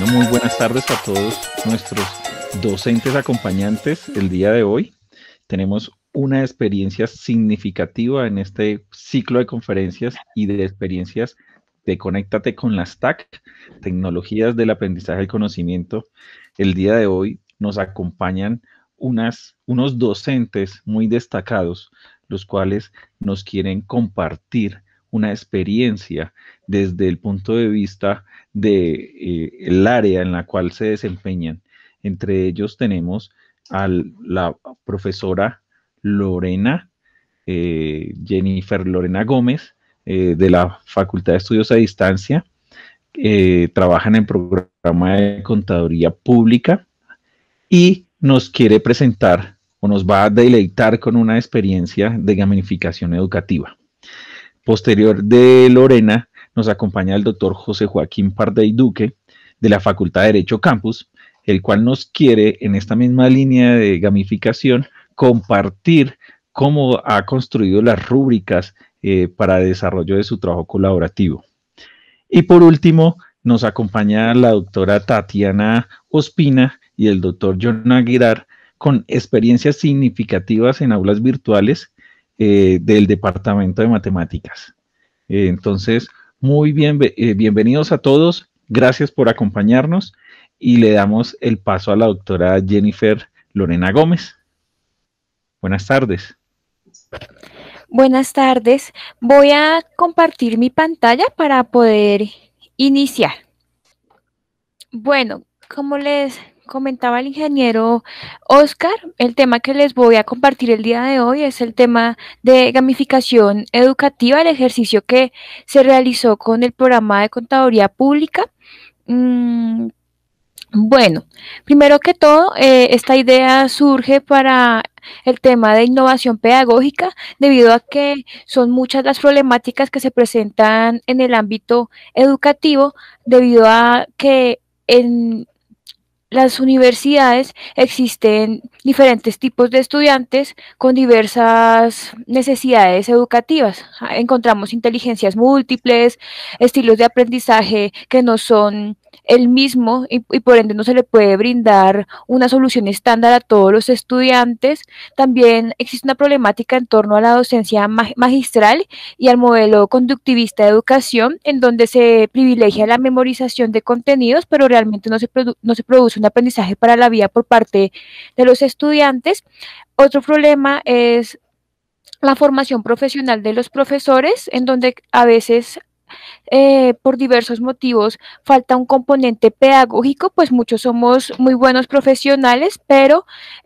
Muy buenas tardes a todos nuestros docentes acompañantes. El día de hoy tenemos una experiencia significativa en este ciclo de conferencias y de experiencias de Conéctate con las TAC, Tecnologías del Aprendizaje del Conocimiento. El día de hoy nos acompañan unos docentes muy destacados, los cuales nos quieren compartir una experiencia desde el punto de vista de el área en la cual se desempeñan. Entre ellos tenemos a la profesora Lorena, Jennifer Lorena Gómez, de la Facultad de Estudios a Distancia. Trabaja en el programa de Contaduría Pública y nos quiere presentar o nos va a deleitar con una experiencia de gamificación educativa. Posterior de Lorena, nos acompaña el doctor José Joaquín Pardey Duque, de la Facultad de Derecho Campus, el cual nos quiere, en esta misma línea de gamificación, compartir cómo ha construido las rúbricas para el desarrollo de su trabajo colaborativo. Y por último, nos acompaña la doctora Tatiana Ospina y el doctor John Aguilar, con experiencias significativas en aulas virtuales del Departamento de Matemáticas. Entonces, muy bien, bienvenidos a todos, gracias por acompañarnos y le damos el paso a la doctora Jennifer Lorena Gómez. Buenas tardes. Buenas tardes, voy a compartir mi pantalla para poder iniciar. Bueno, como les comentaba el ingeniero Oscar, el tema que les voy a compartir el día de hoy es el tema de gamificación educativa, el ejercicio que se realizó con el programa de Contaduría Pública. Bueno, primero que todo, esta idea surge para el tema de innovación pedagógica, debido a que son muchas las problemáticas que se presentan en el ámbito educativo, debido a que en las universidades existen diferentes tipos de estudiantes con diversas necesidades educativas. Encontramos inteligencias múltiples, estilos de aprendizaje que no son el mismo y por ende no se le puede brindar una solución estándar a todos los estudiantes. También existe una problemática en torno a la docencia magistral y al modelo conductivista de educación, en donde se privilegia la memorización de contenidos, pero realmente no se produce un aprendizaje para la vida por parte de los estudiantes. Otro problema es la formación profesional de los profesores, en donde a veces por diversos motivos falta un componente pedagógico, pues muchos somos muy buenos profesionales, pero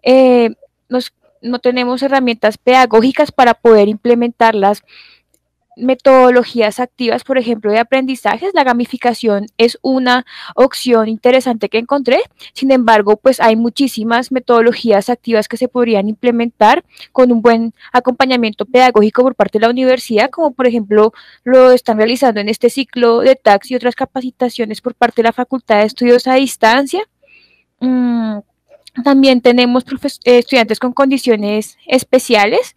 no tenemos herramientas pedagógicas para poder implementarlas. Metodologías activas, por ejemplo, de aprendizajes, la gamificación es una opción interesante que encontré. Sin embargo, pues hay muchísimas metodologías activas que se podrían implementar con un buen acompañamiento pedagógico por parte de la universidad, como por ejemplo lo están realizando en este ciclo de TACS y otras capacitaciones por parte de la Facultad de Estudios a Distancia. También tenemos estudiantes con condiciones especiales,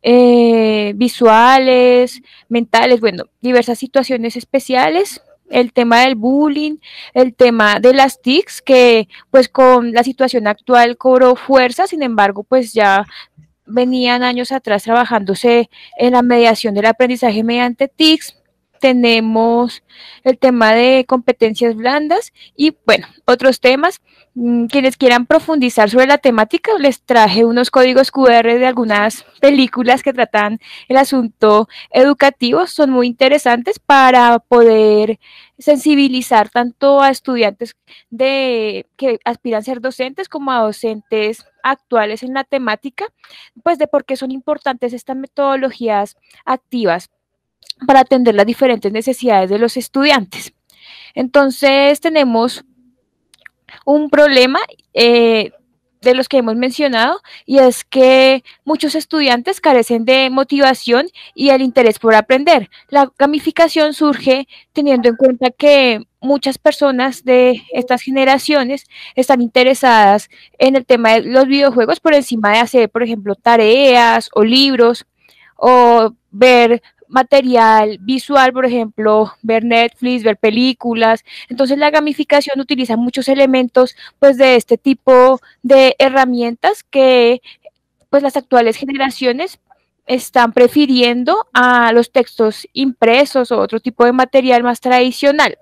visuales, mentales, bueno, diversas situaciones especiales. El tema del bullying, el tema de las TICs, que pues con la situación actual cobró fuerza, sin embargo, pues ya venían años atrás trabajándose en la mediación del aprendizaje mediante TICs. Tenemos el tema de competencias blandas y, bueno, otros temas. Quienes quieran profundizar sobre la temática, les traje unos códigos QR de algunas películas que tratan el asunto educativo. Son muy interesantes para poder sensibilizar tanto a estudiantes que aspiran a ser docentes como a docentes actuales en la temática, pues de por qué son importantes estas metodologías activas para atender las diferentes necesidades de los estudiantes. Entonces tenemos un problema de los que hemos mencionado, y es que muchos estudiantes carecen de motivación y el interés por aprender. La gamificación surge teniendo en cuenta que muchas personas de estas generaciones están interesadas en el tema de los videojuegos por encima de hacer, por ejemplo, tareas o libros o ver material visual, por ejemplo, ver Netflix, ver películas. Entonces la gamificación utiliza muchos elementos pues de este tipo de herramientas que pues las actuales generaciones están prefiriendo a los textos impresos o otro tipo de material más tradicional.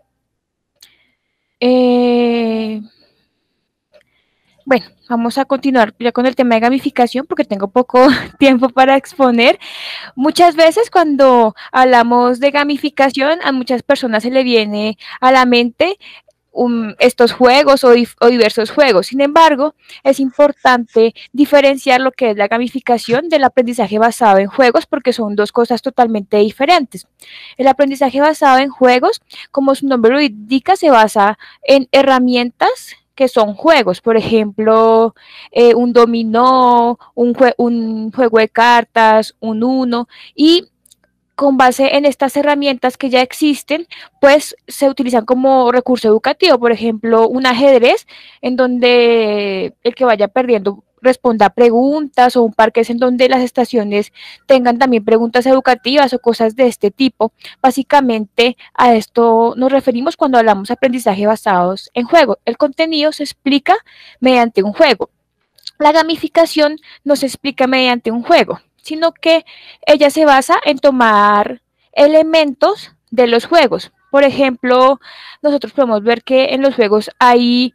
Bueno, vamos a continuar ya con el tema de gamificación porque tengo poco tiempo para exponer. Muchas veces cuando hablamos de gamificación, a muchas personas se le viene a la mente estos juegos o diversos juegos. Sin embargo, es importante diferenciar lo que es la gamificación del aprendizaje basado en juegos porque son dos cosas totalmente diferentes. El aprendizaje basado en juegos, como su nombre lo indica, se basa en herramientas que son juegos, por ejemplo, un dominó, un juego de cartas, un uno, y con base en estas herramientas que ya existen, pues se utilizan como recurso educativo, por ejemplo, un ajedrez en donde el que vaya perdiendo responda preguntas, o un parqués en donde las estaciones tengan también preguntas educativas o cosas de este tipo. Básicamente a esto nos referimos cuando hablamos de aprendizaje basados en juego. El contenido se explica mediante un juego. La gamificación no se explica mediante un juego, sino que ella se basa en tomar elementos de los juegos. Por ejemplo, nosotros podemos ver que en los juegos hay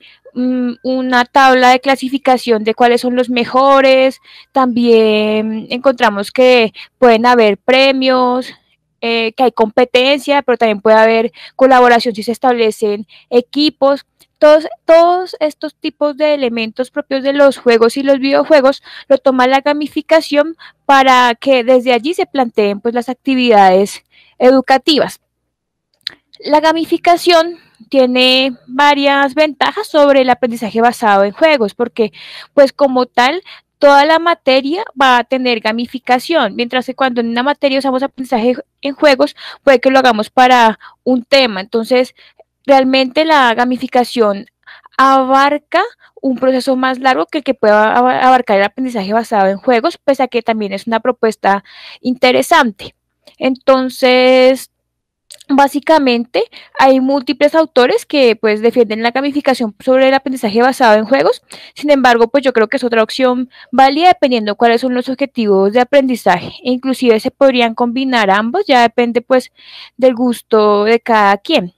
una tabla de clasificación de cuáles son los mejores. También encontramos que pueden haber premios, que hay competencia, pero también puede haber colaboración si se establecen equipos. Todos estos tipos de elementos propios de los juegos y los videojuegos lo toma la gamificación para que desde allí se planteen pues las actividades educativas. La gamificación tiene varias ventajas sobre el aprendizaje basado en juegos, porque pues como tal toda la materia va a tener gamificación, mientras que cuando en una materia usamos aprendizaje en juegos, puede que lo hagamos para un tema. Entonces, realmente la gamificación abarca un proceso más largo que el que pueda abarcar el aprendizaje basado en juegos, pese a que también es una propuesta interesante. Entonces, básicamente, hay múltiples autores que pues defienden la gamificación sobre el aprendizaje basado en juegos. Sin embargo, pues yo creo que es otra opción válida dependiendo cuáles son los objetivos de aprendizaje. E inclusive se podrían combinar ambos, ya depende pues del gusto de cada quien.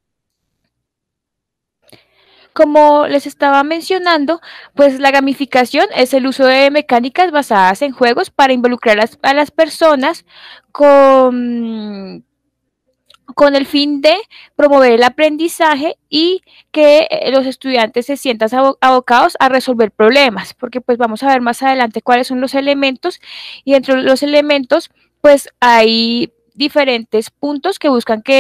Como les estaba mencionando, pues la gamificación es el uso de mecánicas basadas en juegos para involucrar a las personas con el fin de promover el aprendizaje y que los estudiantes se sientan abocados a resolver problemas, porque pues vamos a ver más adelante cuáles son los elementos, y dentro de los elementos pues hay diferentes puntos que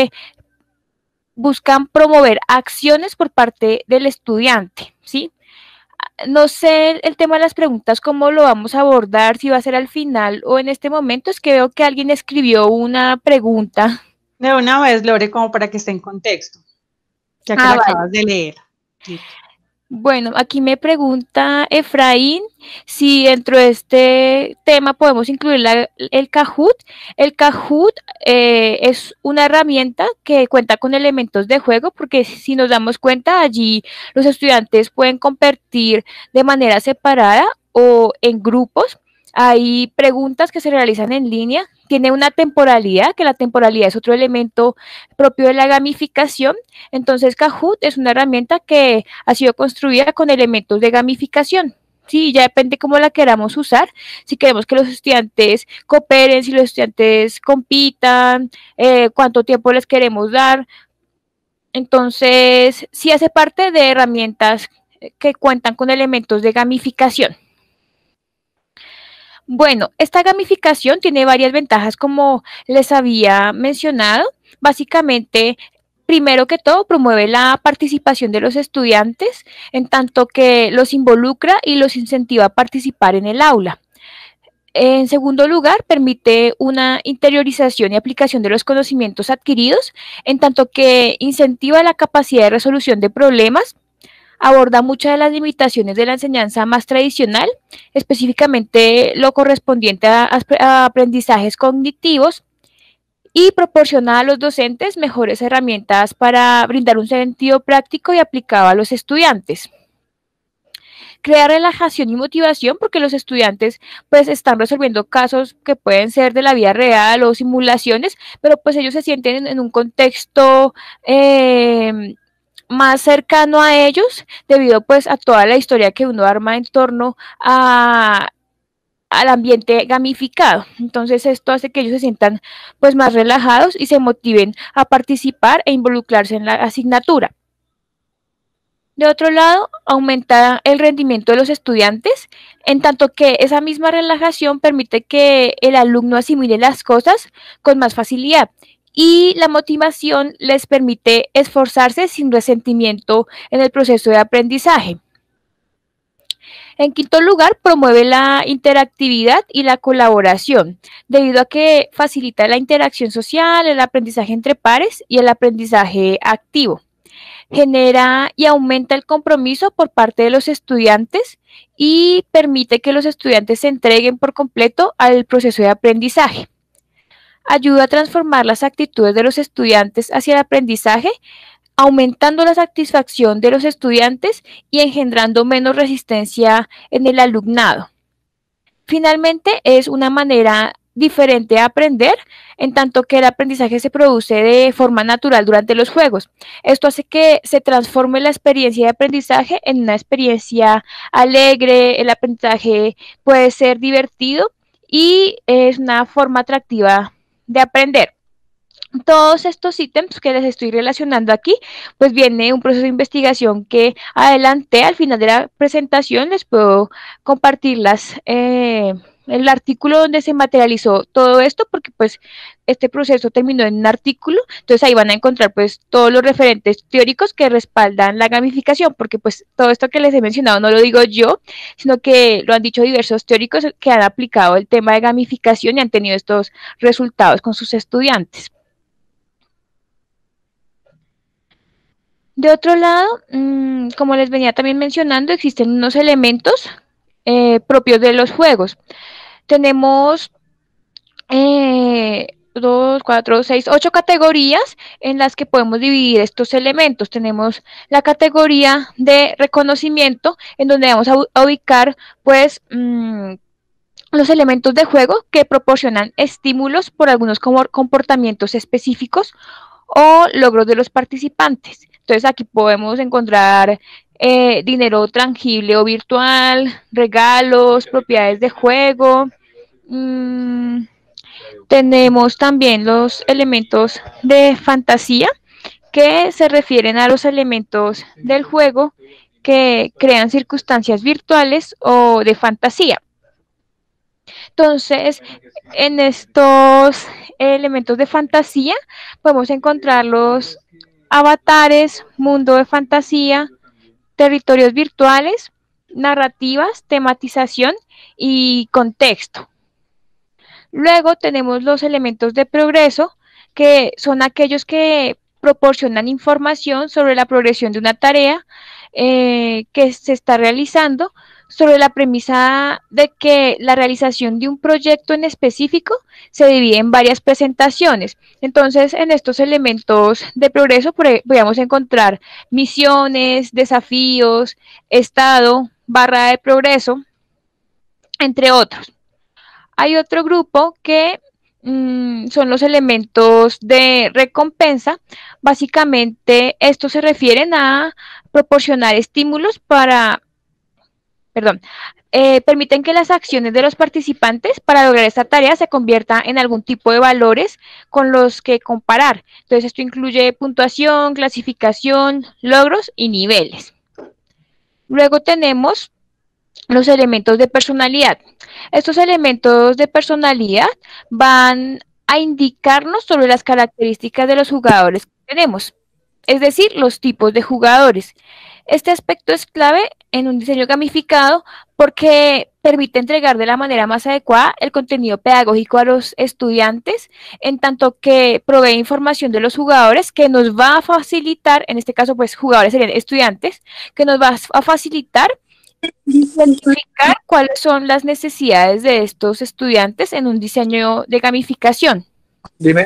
buscan promover acciones por parte del estudiante, ¿sí? No sé el tema de las preguntas, cómo lo vamos a abordar, si va a ser al final o en este momento. Es que veo que alguien escribió una pregunta. De una vez, Lore, como para que esté en contexto, ya que la acabas de leer. Sí. Bueno, aquí me pregunta Efraín si dentro de este tema podemos incluir el Kahoot. El Kahoot es una herramienta que cuenta con elementos de juego, porque si nos damos cuenta, allí los estudiantes pueden compartir de manera separada o en grupos. Hay preguntas que se realizan en línea, tiene una temporalidad, que la temporalidad es otro elemento propio de la gamificación. Entonces, Kahoot es una herramienta que ha sido construida con elementos de gamificación. Sí, ya depende cómo la queramos usar, si queremos que los estudiantes cooperen, si los estudiantes compitan, cuánto tiempo les queremos dar. Entonces, sí hace parte de herramientas que cuentan con elementos de gamificación. Bueno, esta gamificación tiene varias ventajas, como les había mencionado. Básicamente, primero que todo, promueve la participación de los estudiantes, en tanto que los involucra y los incentiva a participar en el aula. En segundo lugar, permite una interiorización y aplicación de los conocimientos adquiridos, en tanto que incentiva la capacidad de resolución de problemas. Aborda muchas de las limitaciones de la enseñanza más tradicional, específicamente lo correspondiente a aprendizajes cognitivos, y proporciona a los docentes mejores herramientas para brindar un sentido práctico y aplicado a los estudiantes. Crea relajación y motivación porque los estudiantes pues están resolviendo casos que pueden ser de la vida real o simulaciones, pero pues ellos se sienten en un contexto más cercano a ellos debido pues a toda la historia que uno arma en torno al ambiente gamificado. Entonces esto hace que ellos se sientan pues más relajados y se motiven a participar e involucrarse en la asignatura. De otro lado, aumenta el rendimiento de los estudiantes, en tanto que esa misma relajación permite que el alumno asimile las cosas con más facilidad y la motivación les permite esforzarse sin resentimiento en el proceso de aprendizaje. En quinto lugar, promueve la interactividad y la colaboración, debido a que facilita la interacción social, el aprendizaje entre pares y el aprendizaje activo. Genera y aumenta el compromiso por parte de los estudiantes y permite que los estudiantes se entreguen por completo al proceso de aprendizaje. Ayuda a transformar las actitudes de los estudiantes hacia el aprendizaje, aumentando la satisfacción de los estudiantes y engendrando menos resistencia en el alumnado. Finalmente, es una manera diferente de aprender, en tanto que el aprendizaje se produce de forma natural durante los juegos. Esto hace que se transforme la experiencia de aprendizaje en una experiencia alegre, el aprendizaje puede ser divertido y es una forma atractiva de aprender. Todos estos ítems que les estoy relacionando aquí, pues viene un proceso de investigación que adelanté al final de la presentación, les puedo compartirlas el artículo donde se materializó todo esto, porque pues este proceso terminó en un artículo, entonces ahí van a encontrar pues todos los referentes teóricos que respaldan la gamificación, porque pues todo esto que les he mencionado no lo digo yo, sino que lo han dicho diversos teóricos que han aplicado el tema de gamificación y han tenido estos resultados con sus estudiantes. De otro lado, como les venía también mencionando, existen unos elementos propios de los juegos. Tenemos 2, 4, 6, 8 categorías en las que podemos dividir estos elementos. Tenemos la categoría de reconocimiento, en donde vamos a ubicar pues los elementos de juego que proporcionan estímulos por algunos comportamientos específicos o logros de los participantes. Entonces aquí podemos encontrar dinero tangible o virtual, regalos, propiedades de juego. Tenemos también los elementos de fantasía, que se refieren a los elementos del juego que crean circunstancias virtuales o de fantasía. Entonces, en estos elementos de fantasía podemos encontrar los avatares, mundo de fantasía, territorios virtuales, narrativas, tematización y contexto. Luego tenemos los elementos de progreso, que son aquellos que proporcionan información sobre la progresión de una tarea que se está realizando, sobre la premisa de que la realización de un proyecto en específico se divide en varias presentaciones. Entonces, en estos elementos de progreso podríamos encontrar misiones, desafíos, estado, barra de progreso, entre otros. Hay otro grupo que son los elementos de recompensa. Básicamente, estos se refieren a proporcionar estímulos permiten que las acciones de los participantes para lograr esta tarea se convierta en algún tipo de valores con los que comparar. Entonces, esto incluye puntuación, clasificación, logros y niveles. Luego tenemos los elementos de personalidad. Estos elementos de personalidad van a indicarnos sobre las características de los jugadores que tenemos, es decir, los tipos de jugadores. Este aspecto es clave en un diseño gamificado porque permite entregar de la manera más adecuada el contenido pedagógico a los estudiantes, en tanto que provee información de los jugadores que nos va a facilitar, en este caso pues jugadores serían estudiantes, que nos va a facilitar identificar cuáles son las necesidades de estos estudiantes en un diseño de gamificación. Dime.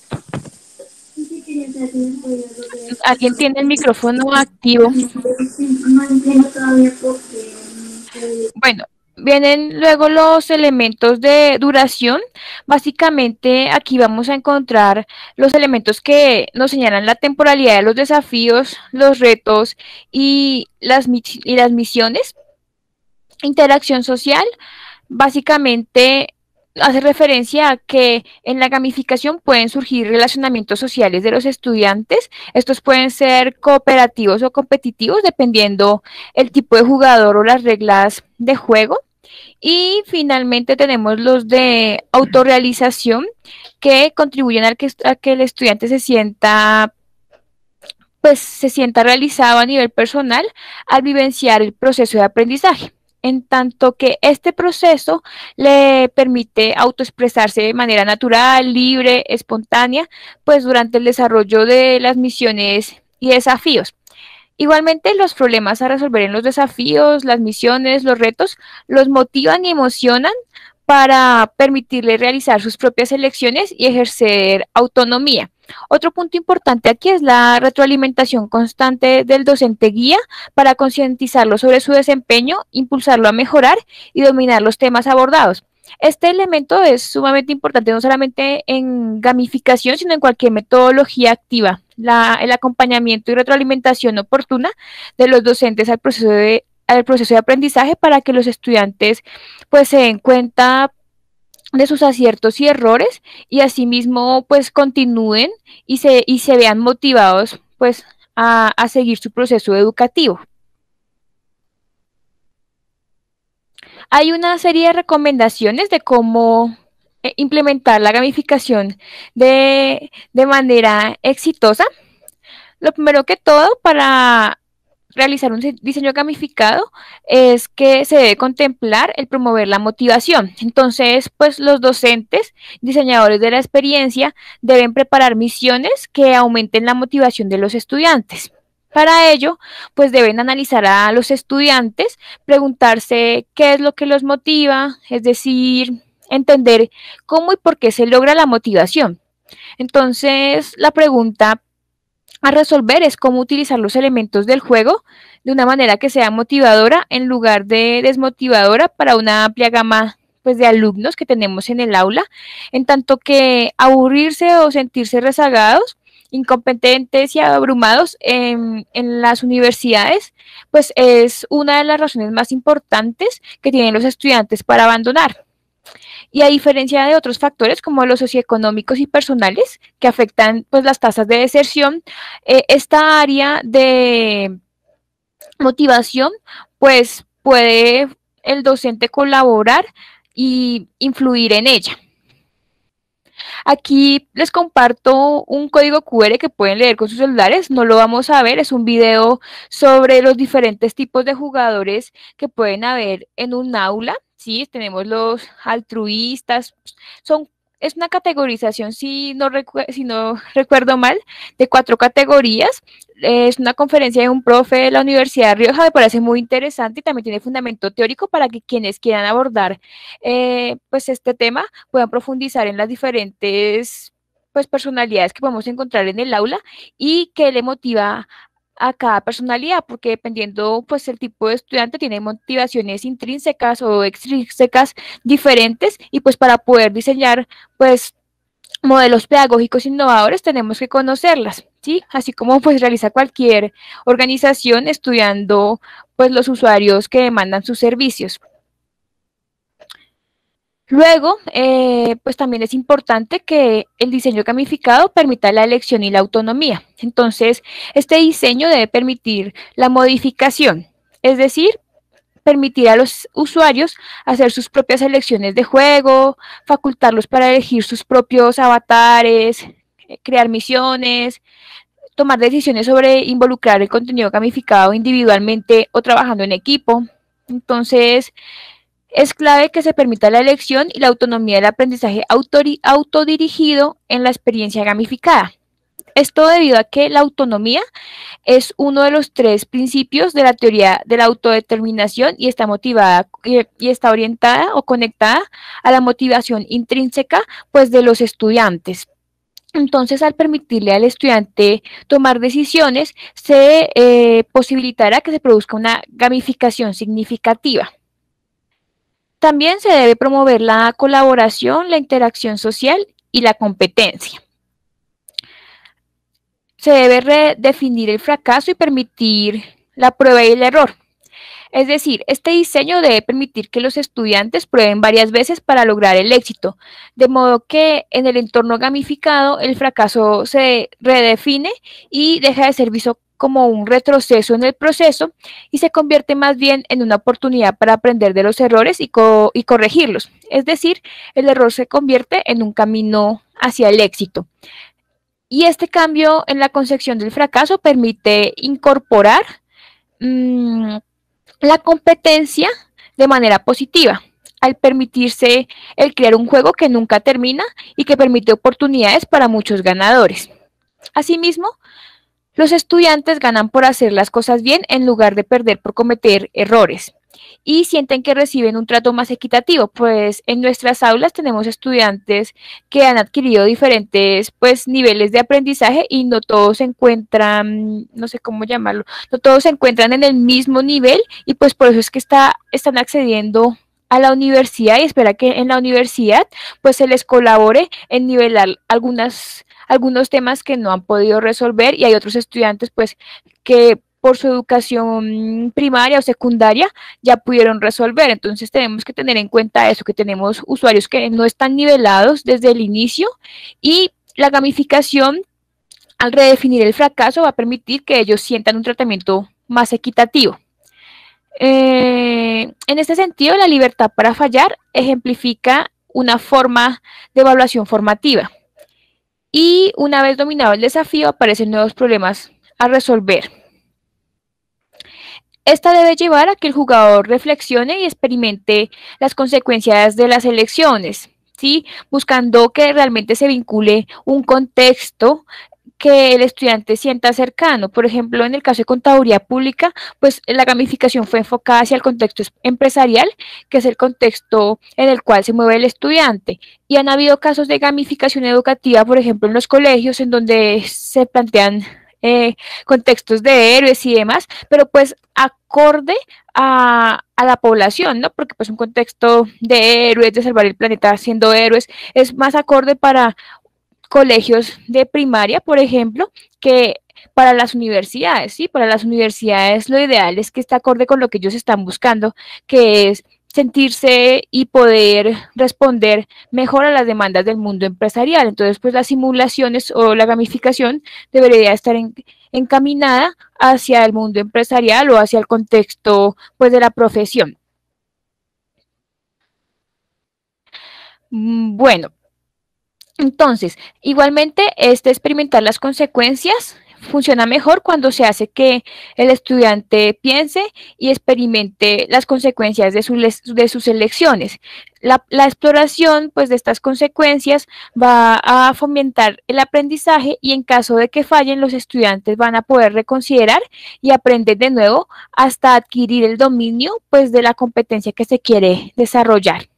¿Alguien tiene el micrófono activo? No entiendo todavía por qué. Bueno, vienen luego los elementos de duración. Básicamente aquí vamos a encontrar los elementos que nos señalan la temporalidad de los desafíos, los retos y las misiones. Interacción social, básicamente hace referencia a que en la gamificación pueden surgir relacionamientos sociales de los estudiantes. Estos pueden ser cooperativos o competitivos, dependiendo el tipo de jugador o las reglas de juego. Y finalmente tenemos los de autorrealización, que contribuyen a que el estudiante se sienta realizado a nivel personal al vivenciar el proceso de aprendizaje, en tanto que este proceso le permite autoexpresarse de manera natural, libre, espontánea, pues durante el desarrollo de las misiones y desafíos. Igualmente, los problemas a resolver en los desafíos, las misiones, los retos, los motivan y emocionan para permitirle realizar sus propias elecciones y ejercer autonomía. Otro punto importante aquí es la retroalimentación constante del docente guía para concientizarlo sobre su desempeño, impulsarlo a mejorar y dominar los temas abordados. Este elemento es sumamente importante no solamente en gamificación, sino en cualquier metodología activa. El acompañamiento y retroalimentación oportuna de los docentes al proceso de aprendizaje para que los estudiantes pues se den cuenta de sus aciertos y errores y asimismo pues continúen y se vean motivados pues a seguir su proceso educativo. Hay una serie de recomendaciones de cómo implementar la gamificación de manera exitosa. Lo primero que todo, para realizar un diseño gamificado, es que se debe contemplar el promover la motivación. Entonces, pues los docentes, diseñadores de la experiencia, deben preparar misiones que aumenten la motivación de los estudiantes. Para ello, pues deben analizar a los estudiantes, preguntarse qué es lo que los motiva, es decir, entender cómo y por qué se logra la motivación. Entonces, la pregunta a resolver es cómo utilizar los elementos del juego de una manera que sea motivadora en lugar de desmotivadora para una amplia gama pues, de alumnos que tenemos en el aula, en tanto que aburrirse o sentirse rezagados, incompetentes y abrumados en las universidades, pues es una de las razones más importantes que tienen los estudiantes para abandonar. Y a diferencia de otros factores como los socioeconómicos y personales que afectan pues, las tasas de deserción, esta área de motivación pues puede el docente colaborar y influir en ella. Aquí les comparto un código QR que pueden leer con sus celulares, no lo vamos a ver, es un video sobre los diferentes tipos de jugadores que pueden haber en un aula. Sí, tenemos los altruistas, es una categorización, si no recuerdo mal, de 4 categorías. Es una conferencia de un profe de la Universidad de Rioja, me parece muy interesante y también tiene fundamento teórico para que quienes quieran abordar pues este tema puedan profundizar en las diferentes pues, personalidades que podemos encontrar en el aula y que le motiva a cada personalidad, porque dependiendo pues el tipo de estudiante tiene motivaciones intrínsecas o extrínsecas diferentes y pues para poder diseñar pues modelos pedagógicos innovadores tenemos que conocerlas, ¿sí? Así como pues realiza cualquier organización estudiando pues los usuarios que demandan sus servicios. Luego, pues también es importante que el diseño gamificado permita la elección y la autonomía. Entonces, este diseño debe permitir la modificación, es decir, permitir a los usuarios hacer sus propias elecciones de juego, facultarlos para elegir sus propios avatares, crear misiones, tomar decisiones sobre involucrar el contenido gamificado individualmente o trabajando en equipo. Entonces, es clave que se permita la elección y la autonomía del aprendizaje autodirigido en la experiencia gamificada. Esto debido a que la autonomía es uno de los 3 principios de la teoría de la autodeterminación y está motivada y está orientada o conectada a la motivación intrínseca pues, de los estudiantes. Entonces, al permitirle al estudiante tomar decisiones, se posibilitará que se produzca una gamificación significativa. También se debe promover la colaboración, la interacción social y la competencia. Se debe redefinir el fracaso y permitir la prueba y el error. Es decir, este diseño debe permitir que los estudiantes prueben varias veces para lograr el éxito, de modo que en el entorno gamificado el fracaso se redefine y deja de ser visto como un retroceso en el proceso y se convierte más bien en una oportunidad para aprender de los errores y corregirlos. Es decir, el error se convierte en un camino hacia el éxito. Y este cambio en la concepción del fracaso permite incorporar la competencia de manera positiva, al permitirse el crear un juego que nunca termina y que permite oportunidades para muchos ganadores. Asimismo, los estudiantes ganan por hacer las cosas bien en lugar de perder por cometer errores y sienten que reciben un trato más equitativo, pues en nuestras aulas tenemos estudiantes que han adquirido diferentes niveles de aprendizaje y no todos se encuentran, no sé cómo llamarlo, no todos se encuentran en el mismo nivel y pues por eso es que están accediendo a la universidad y espera que en la universidad pues se les colabore en nivelar algunos temas que no han podido resolver y hay otros estudiantes pues que por su educación primaria o secundaria ya pudieron resolver. Entonces tenemos que tener en cuenta eso, que tenemos usuarios que no están nivelados desde el inicio y la gamificación al redefinir el fracaso va a permitir que ellos sientan un tratamiento más equitativo. En este sentido, la libertad para fallar ejemplifica una forma de evaluación formativa. Y una vez dominado el desafío, aparecen nuevos problemas a resolver. Esta debe llevar a que el jugador reflexione y experimente las consecuencias de las elecciones, ¿sí? Buscando que realmente se vincule un contexto que el estudiante sienta cercano. Por ejemplo, en el caso de contaduría pública, pues la gamificación fue enfocada hacia el contexto empresarial, que es el contexto en el cual se mueve el estudiante. Y han habido casos de gamificación educativa, por ejemplo, en los colegios, en donde se plantean contextos de héroes y demás, pero pues acorde a la población, ¿no? Porque pues un contexto de héroes, de salvar el planeta siendo héroes, es más acorde para colegios de primaria, por ejemplo, que para las universidades, ¿sí? Para las universidades lo ideal es que esté acorde con lo que ellos están buscando, que es sentirse y poder responder mejor a las demandas del mundo empresarial. Entonces, pues las simulaciones o la gamificación debería estar encaminada hacia el mundo empresarial o hacia el contexto, pues, de la profesión. Bueno, entonces, igualmente, experimentar las consecuencias funciona mejor cuando se hace que el estudiante piense y experimente las consecuencias de sus elecciones. La exploración, pues, de estas consecuencias va a fomentar el aprendizaje y en caso de que fallen, los estudiantes van a poder reconsiderar y aprender de nuevo hasta adquirir el dominio, pues, de la competencia que se quiere desarrollar.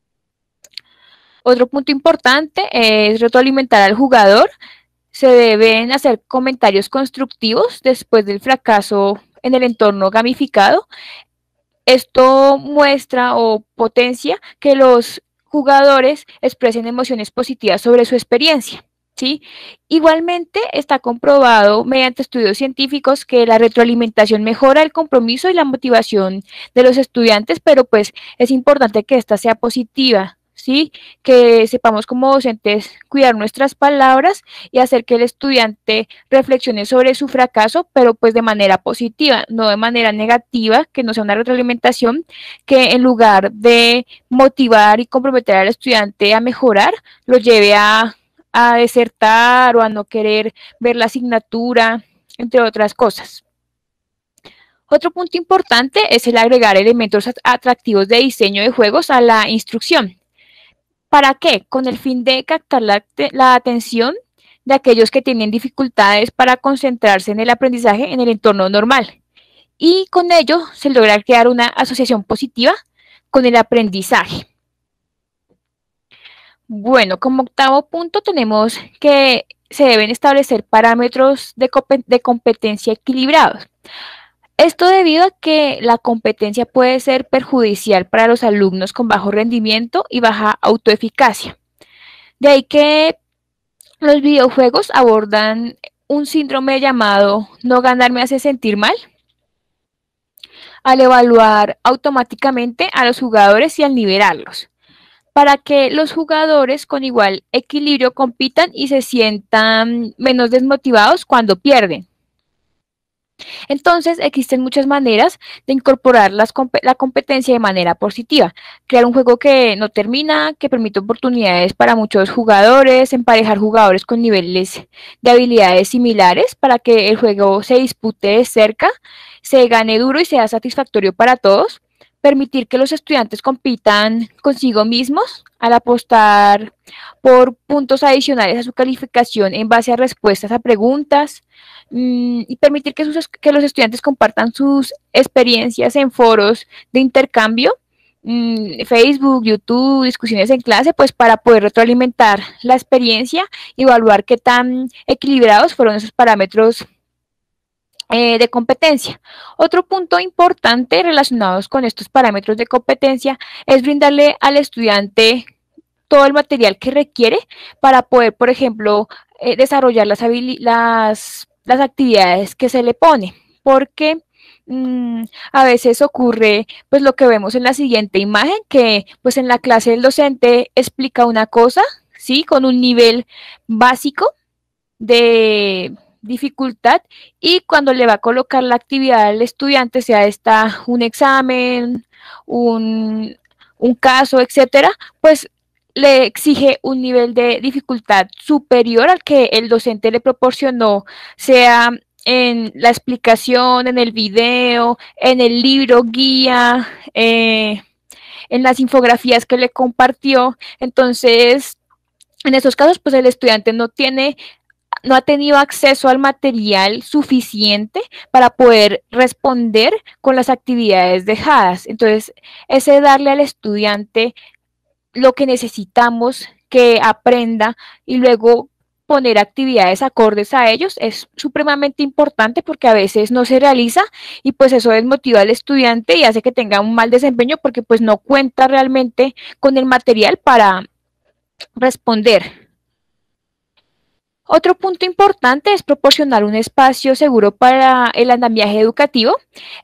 Otro punto importante es retroalimentar al jugador. Se deben hacer comentarios constructivos después del fracaso en el entorno gamificado. Esto muestra o potencia que los jugadores expresen emociones positivas sobre su experiencia, ¿sí? Igualmente está comprobado mediante estudios científicos que la retroalimentación mejora el compromiso y la motivación de los estudiantes, pero pues es importante que esta sea positiva, ¿sí? Que sepamos como docentes cuidar nuestras palabras y hacer que el estudiante reflexione sobre su fracaso, pero pues de manera positiva, no de manera negativa, que no sea una retroalimentación que en lugar de motivar y comprometer al estudiante a mejorar, lo lleve a desertar o a no querer ver la asignatura, entre otras cosas. Otro punto importante es el agregar elementos atractivos de diseño de juegos a la instrucción. ¿Para qué? Con el fin de captar la atención de aquellos que tienen dificultades para concentrarse en el aprendizaje en el entorno normal. Y con ello se logra crear una asociación positiva con el aprendizaje. Bueno, como octavo punto tenemos que se deben establecer parámetros de competencia equilibrados. Esto debido a que la competencia puede ser perjudicial para los alumnos con bajo rendimiento y baja autoeficacia. De ahí que los videojuegos abordan un síndrome llamado no ganar me hace sentir mal, al evaluar automáticamente a los jugadores y al nivelarlos, para que los jugadores con igual equilibrio compitan y se sientan menos desmotivados cuando pierden. Entonces, existen muchas maneras de incorporar la competencia de manera positiva. Crear un juego que no termina, que permite oportunidades para muchos jugadores, emparejar jugadores con niveles de habilidades similares para que el juego se dispute de cerca, se gane duro y sea satisfactorio para todos. Permitir que los estudiantes compitan consigo mismos al apostar por puntos adicionales a su calificación en base a respuestas a preguntas, y permitir que los estudiantes compartan sus experiencias en foros de intercambio, Facebook, YouTube, discusiones en clase, pues para poder retroalimentar la experiencia y evaluar qué tan equilibrados fueron esos parámetros de competencia. Otro punto importante relacionados con estos parámetros de competencia es brindarle al estudiante todo el material que requiere para poder, por ejemplo, desarrollar las actividades que se le pone, porque a veces ocurre pues lo que vemos en la siguiente imagen, que pues en la clase el docente explica una cosa, ¿sí? Con un nivel básico de dificultad, y cuando le va a colocar la actividad al estudiante, sea esta un examen, un caso, etcétera, pues le exige un nivel de dificultad superior al que el docente le proporcionó, sea en la explicación, en el video, en el libro guía, en las infografías que le compartió. Entonces, en esos casos, pues el estudiante no ha tenido acceso al material suficiente para poder responder con las actividades dejadas. Entonces, ese darle al estudiante lo que necesitamos que aprenda y luego poner actividades acordes a ellos es supremamente importante, porque a veces no se realiza y pues eso desmotiva al estudiante y hace que tenga un mal desempeño porque pues no cuenta realmente con el material para responder. Otro punto importante es proporcionar un espacio seguro para el andamiaje educativo.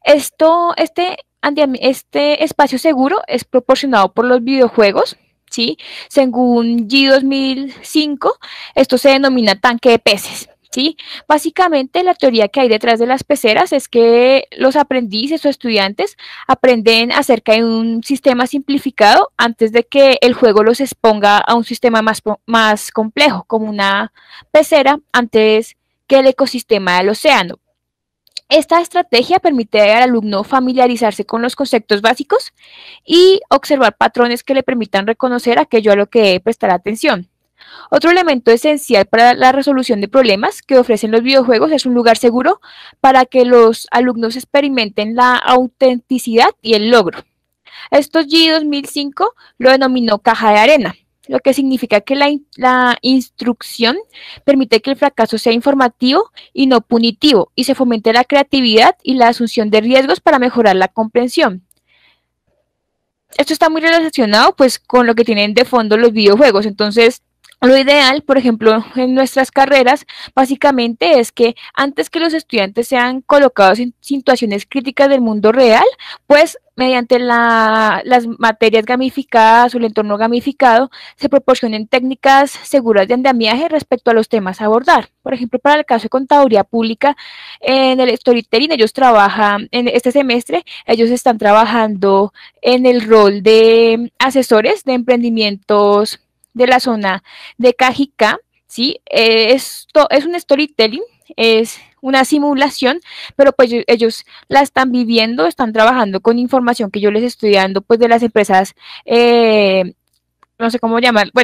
Este espacio seguro es proporcionado por los videojuegos, ¿sí? Según G 2005, esto se denomina tanque de peces, ¿sí? Básicamente, la teoría que hay detrás de las peceras es que los aprendices o estudiantes aprenden acerca de un sistema simplificado antes de que el juego los exponga a un sistema más complejo, como una pecera antes que el ecosistema del océano. Esta estrategia permite al alumno familiarizarse con los conceptos básicos y observar patrones que le permitan reconocer aquello a lo que debe prestar atención. Otro elemento esencial para la resolución de problemas que ofrecen los videojuegos es un lugar seguro para que los alumnos experimenten la autenticidad y el logro. Estos G 2005 lo denominó caja de arena, lo que significa que la instrucción permite que el fracaso sea informativo y no punitivo, y se fomente la creatividad y la asunción de riesgos para mejorar la comprensión. Esto está muy relacionado pues con lo que tienen de fondo los videojuegos. Entonces, lo ideal, por ejemplo, en nuestras carreras, básicamente es que antes que los estudiantes sean colocados en situaciones críticas del mundo real, pues mediante las materias gamificadas o el entorno gamificado, se proporcionen técnicas seguras de andamiaje respecto a los temas a abordar. Por ejemplo, para el caso de contaduría pública, en el storytelling, ellos trabajan, en este semestre, ellos están trabajando en el rol de asesores de emprendimientos de la zona de Cajicá, ¿sí? Esto es un storytelling, es una simulación, pero pues ellos la están viviendo, están trabajando con información que yo les estoy dando pues de las empresas, no sé cómo llamar, bueno,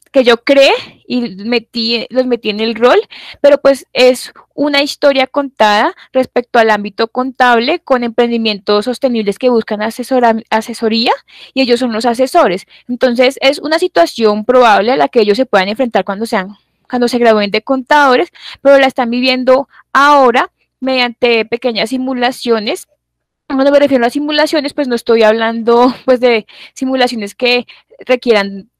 que yo creé y los metí en el rol, pero pues es una historia contada respecto al ámbito contable con emprendimientos sostenibles que buscan asesoría y ellos son los asesores. Entonces es una situación probable a la que ellos se puedan enfrentar cuando se gradúen de contadores, pero la están viviendo ahora mediante pequeñas simulaciones. Cuando me refiero a simulaciones, pues no estoy hablando pues de simulaciones que requieran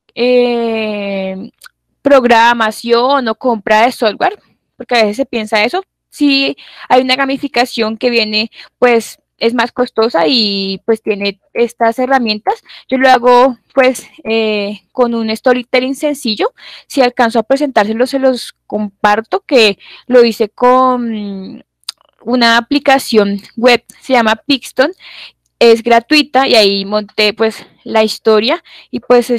programación o compra de software, porque a veces se piensa eso. Si hay una gamificación que viene, pues es más costosa y pues tiene estas herramientas. Yo lo hago pues con un storytelling sencillo. Si alcanzo a presentárselo, se los comparto, que lo hice con una aplicación web, se llama Pixton, es gratuita y ahí monté pues la historia y pues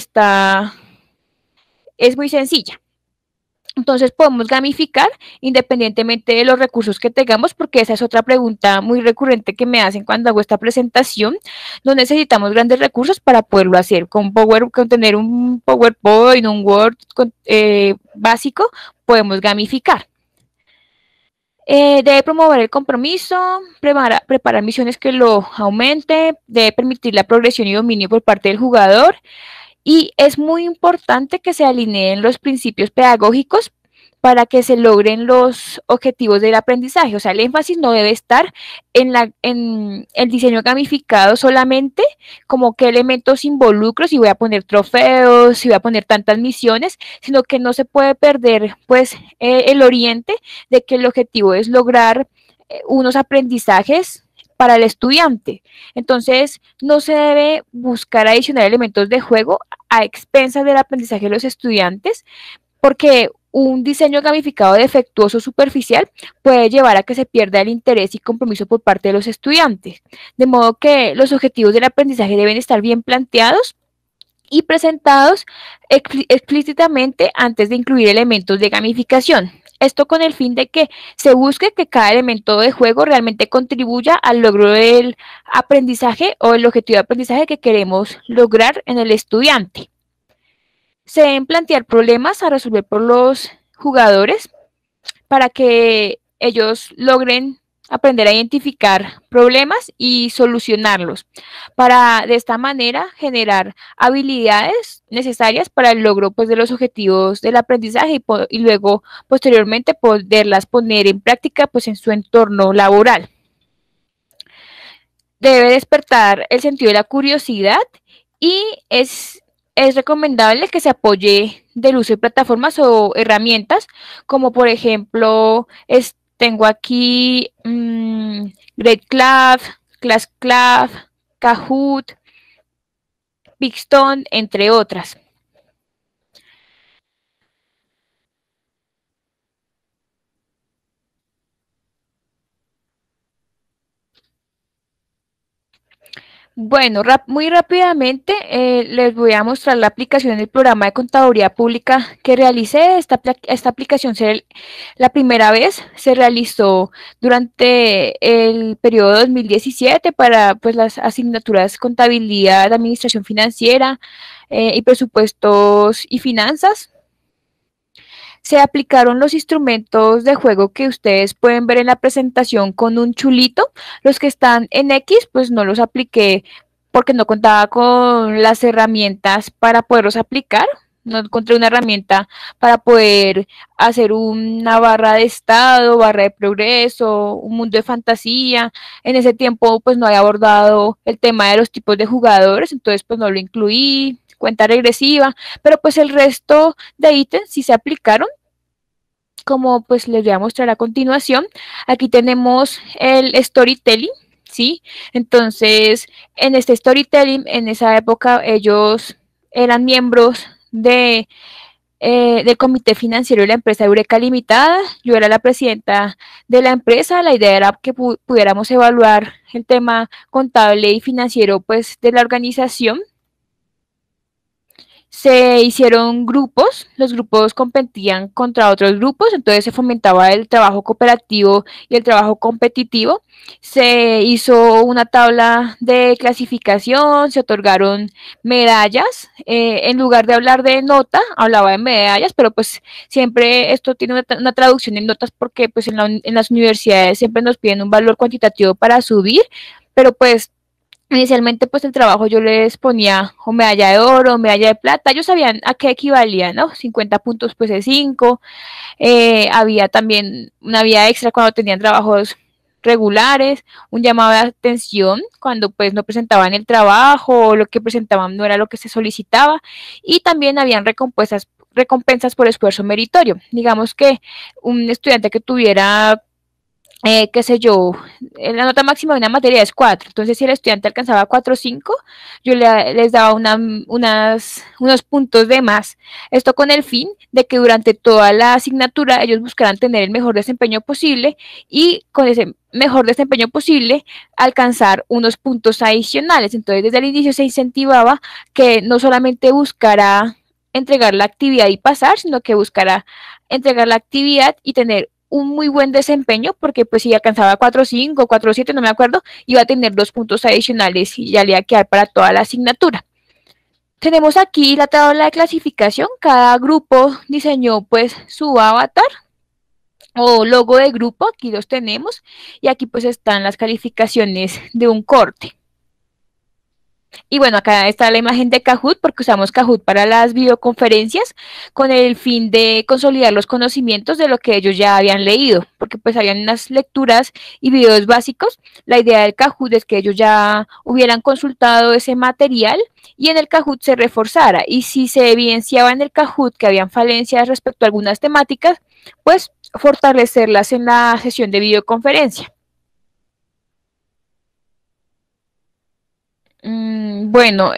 es muy sencilla. Entonces podemos gamificar independientemente de los recursos que tengamos, porque esa es otra pregunta muy recurrente que me hacen cuando hago esta presentación. No necesitamos grandes recursos para poderlo hacer. Con tener un PowerPoint, un Word básico, podemos gamificar. Debe promover el compromiso, preparar misiones que lo aumenten, debe permitir la progresión y dominio por parte del jugador. Y es muy importante que se alineen los principios pedagógicos para que se logren los objetivos del aprendizaje. O sea, el énfasis no debe estar en el diseño gamificado solamente, como qué elementos involucro, si voy a poner trofeos, si voy a poner tantas misiones, sino que no se puede perder pues el oriente de que el objetivo es lograr unos aprendizajes para el estudiante. Entonces, no se debe buscar adicionar elementos de juego a expensas del aprendizaje de los estudiantes, porque un diseño gamificado defectuoso o superficial puede llevar a que se pierda el interés y compromiso por parte de los estudiantes. De modo que los objetivos del aprendizaje deben estar bien planteados y presentados explícitamente antes de incluir elementos de gamificación. Esto con el fin de que se busque que cada elemento de juego realmente contribuya al logro del aprendizaje o el objetivo de aprendizaje que queremos lograr en el estudiante. Se deben plantear problemas a resolver por los jugadores para que ellos logren aprender a identificar problemas y solucionarlos, para de esta manera generar habilidades necesarias para el logro pues, de los objetivos del aprendizaje y luego posteriormente poderlas poner en práctica pues, en su entorno laboral. Debe despertar el sentido de la curiosidad y es recomendable que se apoye del uso de plataformas o herramientas, como por ejemplo, tengo aquí GradeClub, ClassClub, Kahoot, Pixton, entre otras. Bueno, muy rápidamente les voy a mostrar la aplicación del programa de contaduría pública que realicé. Esta aplicación, la primera vez se realizó durante el periodo 2017 para pues, las asignaturas contabilidad, administración financiera y presupuestos y finanzas. Se aplicaron los instrumentos de juego que ustedes pueden ver en la presentación con un chulito. Los que están en X, pues no los apliqué porque no contaba con las herramientas para poderlos aplicar. No encontré una herramienta para poder hacer una barra de estado, barra de progreso, un mundo de fantasía. En ese tiempo, pues no había abordado el tema de los tipos de jugadores, entonces pues no lo incluí, cuenta regresiva, pero pues el resto de ítems sí se aplicaron, como pues les voy a mostrar a continuación. Aquí tenemos el storytelling, ¿sí? Entonces, en este storytelling, en esa época, ellos eran miembros del comité financiero de la empresa Eureka Limitada. Yo era la presidenta de la empresa. La idea era que pudiéramos evaluar el tema contable y financiero, pues, de la organización. se hicieron grupos, los grupos competían contra otros grupos, entonces se fomentaba el trabajo cooperativo y el trabajo competitivo. Se hizo una tabla de clasificación, se otorgaron medallas, en lugar de hablar de nota, hablaba de medallas, pero pues siempre esto tiene una traducción en notas porque pues en las universidades siempre nos piden un valor cuantitativo para subir, pero pues inicialmente, pues el trabajo yo les ponía o medalla de oro, o medalla de plata, ellos sabían a qué equivalía, ¿no? 50 puntos, pues es 5. Había también una vía extra cuando tenían trabajos regulares, un llamado de atención cuando pues no presentaban el trabajo o lo que presentaban no era lo que se solicitaba, y también habían recompensas por esfuerzo meritorio. Digamos que un estudiante que tuviera qué sé yo, la nota máxima de una materia es 4, entonces si el estudiante alcanzaba 4 o 5, yo les daba unos puntos de más. Esto con el fin de que durante toda la asignatura ellos buscaran tener el mejor desempeño posible y con ese mejor desempeño posible alcanzar unos puntos adicionales. Entonces desde el inicio se incentivaba que no solamente buscara entregar la actividad y pasar, sino que buscara entregar la actividad y tener un muy buen desempeño, porque pues si alcanzaba 4.5, 4.7, no me acuerdo, iba a tener 2 puntos adicionales y ya le iba a quedar para toda la asignatura. Tenemos aquí la tabla de clasificación, cada grupo diseñó pues su avatar o logo de grupo, aquí los tenemos, y aquí pues están las calificaciones de un corte. Y bueno, acá está la imagen de Kahoot, porque usamos Kahoot para las videoconferencias con el fin de consolidar los conocimientos de lo que ellos ya habían leído, porque pues habían unas lecturas y videos básicos. La idea del Kahoot es que ellos ya hubieran consultado ese material y en el Kahoot se reforzara. Y si se evidenciaba en el Kahoot que habían falencias respecto a algunas temáticas, pues fortalecerlas en la sesión de videoconferencia. Bueno,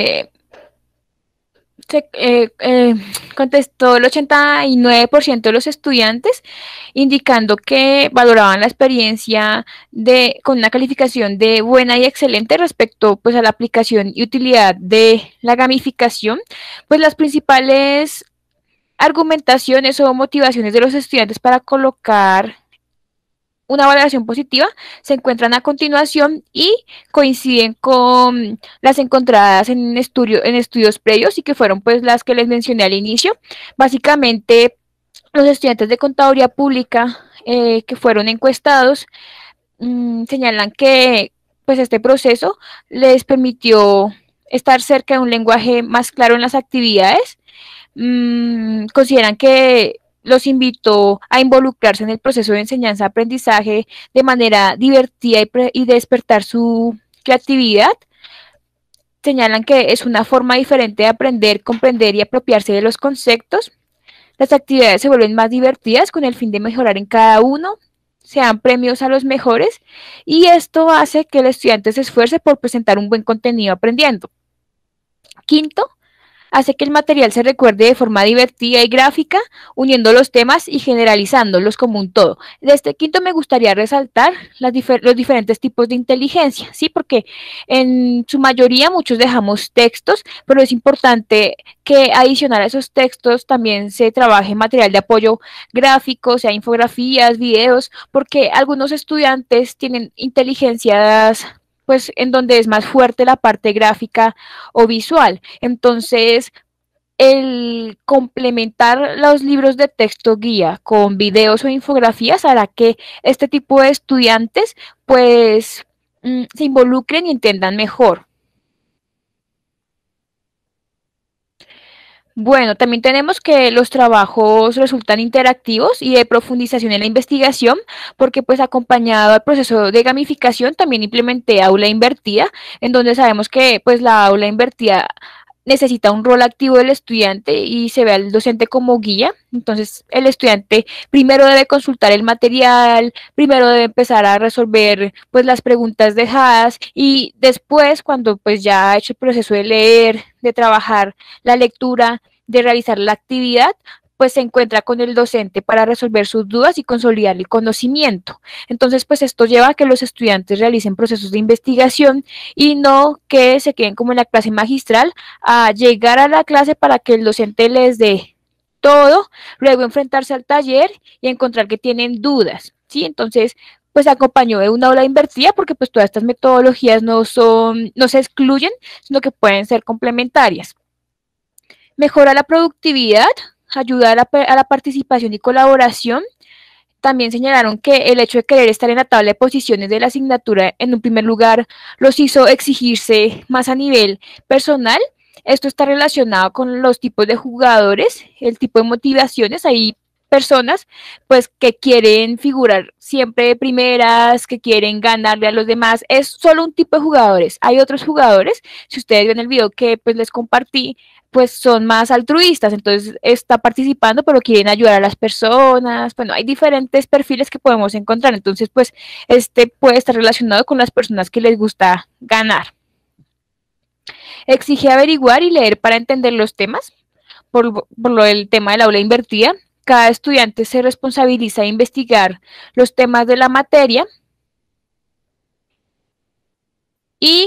contestó el 89% de los estudiantes, indicando que valoraban la experiencia con una calificación de buena y excelente respecto pues, a la aplicación y utilidad de la gamificación. Pues las principales argumentaciones o motivaciones de los estudiantes para colocar una valoración positiva se encuentran a continuación y coinciden con las encontradas en estudios previos y que fueron pues las que les mencioné al inicio. Básicamente, los estudiantes de contaduría pública que fueron encuestados señalan que pues este proceso les permitió estar cerca de un lenguaje más claro en las actividades. Consideran que los invitó a involucrarse en el proceso de enseñanza-aprendizaje de manera divertida y despertar su creatividad. Señalan que es una forma diferente de aprender, comprender y apropiarse de los conceptos. Las actividades se vuelven más divertidas con el fin de mejorar en cada uno, se dan premios a los mejores y esto hace que el estudiante se esfuerce por presentar un buen contenido aprendiendo. Quinto, hace que el material se recuerde de forma divertida y gráfica, uniendo los temas y generalizándolos como un todo. De este quinto me gustaría resaltar los diferentes tipos de inteligencia, ¿sí? Porque en su mayoría muchos dejamos textos, pero es importante que adicional a esos textos también se trabaje material de apoyo gráfico, sea infografías, videos, porque algunos estudiantes tienen inteligencias pues en donde es más fuerte la parte gráfica o visual. Entonces, el complementar los libros de texto guía con videos o infografías hará que este tipo de estudiantes pues se involucren y entiendan mejor. Bueno, también tenemos que los trabajos resultan interactivos y de profundización en la investigación, porque pues acompañado al proceso de gamificación también implementé aula invertida, en donde sabemos que pues la aula invertida necesita un rol activo del estudiante y se ve al docente como guía. Entonces el estudiante primero debe consultar el material, primero debe empezar a resolver pues las preguntas dejadas y después cuando pues ya ha hecho el proceso de leer, de trabajar la lectura, de realizar la actividad, pues se encuentra con el docente para resolver sus dudas y consolidar el conocimiento. Entonces, pues esto lleva a que los estudiantes realicen procesos de investigación y no que se queden como en la clase magistral a llegar a la clase para que el docente les dé todo, luego enfrentarse al taller y encontrar que tienen dudas, ¿sí? Entonces, pues acompañó de una aula invertida porque pues todas estas metodologías no se excluyen, sino que pueden ser complementarias. Mejora la productividad, ayuda a la participación y colaboración. También señalaron que el hecho de querer estar en la tabla de posiciones de la asignatura en un primer lugar los hizo exigirse más a nivel personal. Esto está relacionado con los tipos de jugadores, el tipo de motivaciones. Hay personas pues que quieren figurar siempre de primeras, que quieren ganarle a los demás. Es solo un tipo de jugadores. Hay otros jugadores, si ustedes ven el video que pues les compartí, pues son más altruistas, entonces está participando, pero quieren ayudar a las personas. Bueno, hay diferentes perfiles que podemos encontrar, entonces pues este puede estar relacionado con las personas que les gusta ganar. Exige averiguar y leer para entender los temas, por lo del tema del aula invertida. Cada estudiante se responsabiliza de investigar los temas de la materia y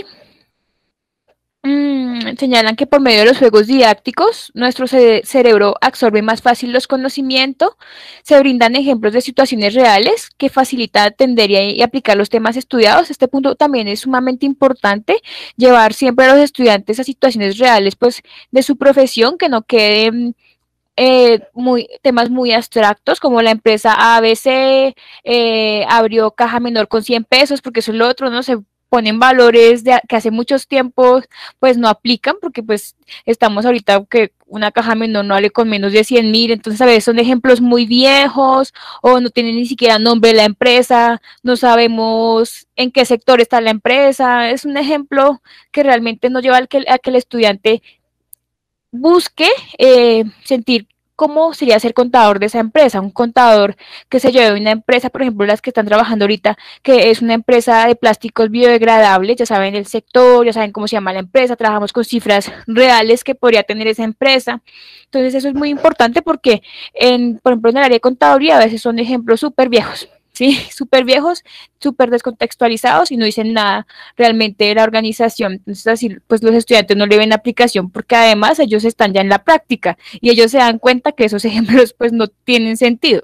señalan que por medio de los juegos didácticos nuestro cerebro absorbe más fácil los conocimientos, se brindan ejemplos de situaciones reales que facilitan atender y aplicar los temas estudiados. Este punto también es sumamente importante, llevar siempre a los estudiantes a situaciones reales pues de su profesión, que no queden temas muy abstractos como la empresa ABC abrió caja menor con 100 pesos, porque eso es lo otro, ¿no? Se ponen valores que hace muchos tiempos pues no aplican, porque pues estamos ahorita que una caja menor no vale con menos de 100.000, entonces a veces son ejemplos muy viejos o no tienen ni siquiera nombre de la empresa, no sabemos en qué sector está la empresa. Es un ejemplo que realmente no lleva a que el estudiante busque sentir cómo sería ser contador de esa empresa, un contador que se lleve una empresa, por ejemplo, las que están trabajando ahorita, que es una empresa de plásticos biodegradables, ya saben el sector, ya saben cómo se llama la empresa, trabajamos con cifras reales que podría tener esa empresa. Entonces eso es muy importante porque, por ejemplo, en el área de contaduría a veces son ejemplos súper viejos, ¿sí? Súper viejos, súper descontextualizados y no dicen nada realmente de la organización. Entonces así pues los estudiantes no le ven aplicación porque además ellos están ya en la práctica y ellos se dan cuenta que esos ejemplos pues no tienen sentido.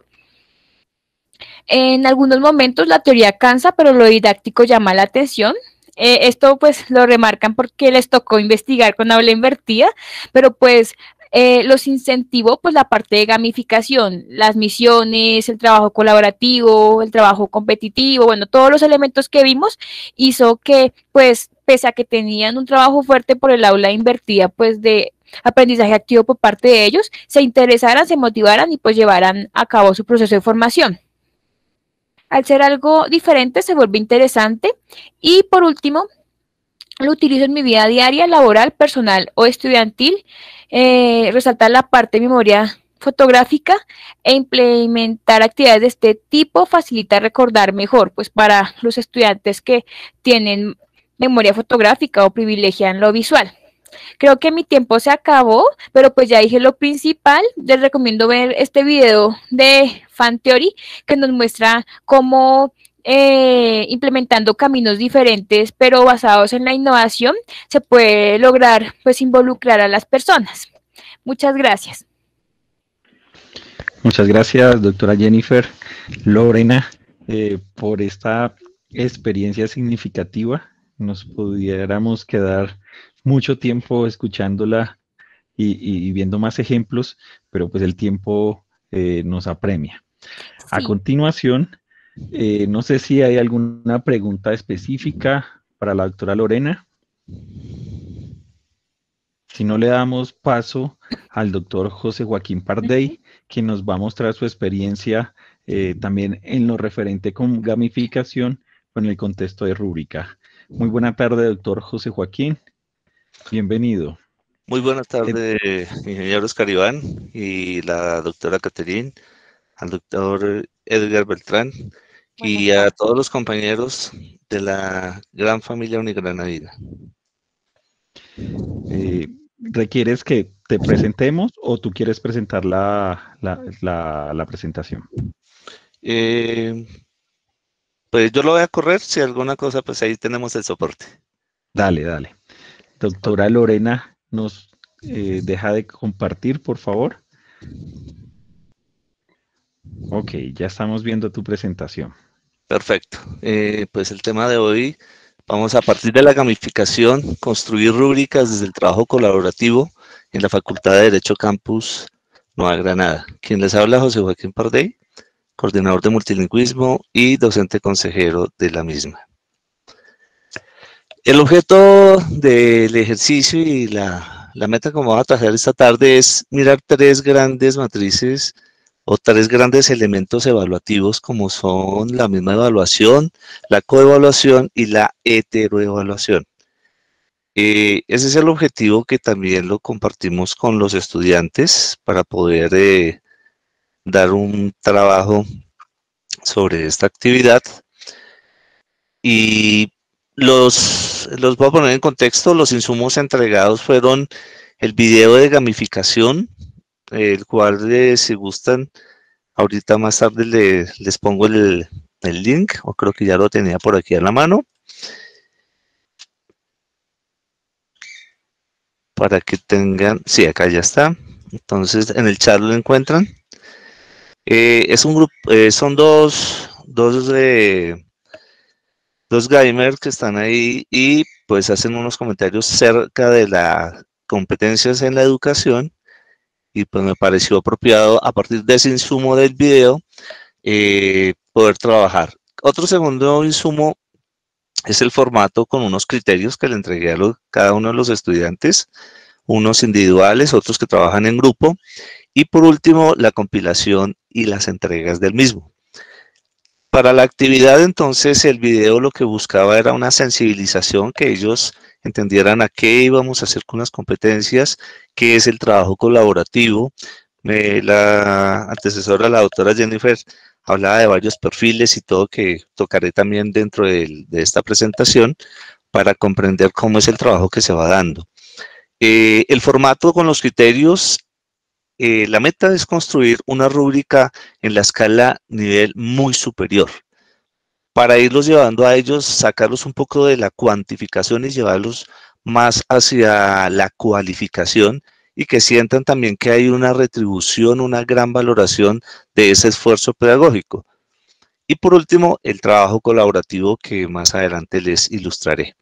En algunos momentos la teoría cansa, pero lo didáctico llama la atención. Esto pues lo remarcan porque les tocó investigar con aula invertida, pero pues los incentivó pues la parte de gamificación, las misiones, el trabajo colaborativo, el trabajo competitivo, bueno, todos los elementos que vimos hizo que pues pese a que tenían un trabajo fuerte por el aula invertida pues de aprendizaje activo por parte de ellos, se interesaran, se motivaran y pues llevaran a cabo su proceso de formación. Al ser algo diferente se vuelve interesante. Y por último, lo utilizo en mi vida diaria, laboral, personal o estudiantil. Resaltar la parte de memoria fotográfica e implementar actividades de este tipo facilita recordar mejor, pues para los estudiantes que tienen memoria fotográfica o privilegian lo visual. Creo que mi tiempo se acabó, pero pues ya dije lo principal. Les recomiendo ver este video de Fan Theory que nos muestra cómo implementando caminos diferentes, pero basados en la innovación, se puede lograr pues involucrar a las personas. Muchas gracias. Muchas gracias, doctora Jennifer, Lorena, por esta experiencia significativa. Nos pudiéramos quedar mucho tiempo escuchándola y viendo más ejemplos, pero pues el tiempo nos apremia. Sí. A continuación, no sé si hay alguna pregunta específica para la doctora Lorena. Si no, le damos paso al doctor José Joaquín Pardey, que nos va a mostrar su experiencia también en lo referente con gamificación con el contexto de rúbrica. Muy buena tarde, doctor José Joaquín. Bienvenido. Muy buenas tardes, ingeniero Oscar Iván y la doctora Caterine, al doctor Edgar Beltrán y a todos los compañeros de la gran familia Unigranadina. ¿Requieres que ¿Te presentemos o tú quieres presentar la presentación? Pues yo lo voy a correr, si alguna cosa, pues ahí tenemos el soporte. Dale, dale. Doctora Lorena, ¿nos deja de compartir, por favor? Ok, ya estamos viendo tu presentación. Perfecto. Pues el tema de hoy, vamos a partir de la gamificación, construir rúbricas desde el trabajo colaborativo en la Facultad de Derecho Campus Nueva Granada. Quien les habla, José Joaquín Pardey, coordinador de multilingüismo y docente consejero de la misma. El objeto del ejercicio y la meta como vamos a trabajar esta tarde es mirar tres grandes matrices o tres grandes elementos evaluativos como son la misma evaluación, la coevaluación y la heteroevaluación. Ese es el objetivo que también lo compartimos con los estudiantes para poder dar un trabajo sobre esta actividad. Y los voy a poner en contexto. Los insumos entregados fueron el video de gamificación, el cual si gustan, ahorita más tarde les pongo el link, o creo que ya lo tenía por aquí a la mano, para que tengan, sí, acá ya está. Entonces en el chat lo encuentran. Es un grupo, son dos gamers que están ahí y pues hacen unos comentarios cerca de las competencias en la educación, y pues me pareció apropiado a partir de ese insumo del video poder trabajar. Otro segundo insumo es el formato con unos criterios que le entregué a cada uno de los estudiantes, unos individuales, otros que trabajan en grupo, y por último la compilación y las entregas del mismo. Para la actividad, entonces, el video lo que buscaba era una sensibilización, que ellos entendieran a qué íbamos a hacer con las competencias, qué es el trabajo colaborativo. La antecesora, la doctora Jennifer, hablaba de varios perfiles y todo, que tocaré también dentro de esta presentación para comprender cómo es el trabajo que se va dando. El formato con los criterios. La meta es construir una rúbrica en la escala nivel muy superior. Para irlos llevando a ellos, sacarlos un poco de la cuantificación y llevarlos más hacia la cualificación, y que sientan también que hay una retribución, una gran valoración de ese esfuerzo pedagógico. Y por último, el trabajo colaborativo, que más adelante les ilustraré.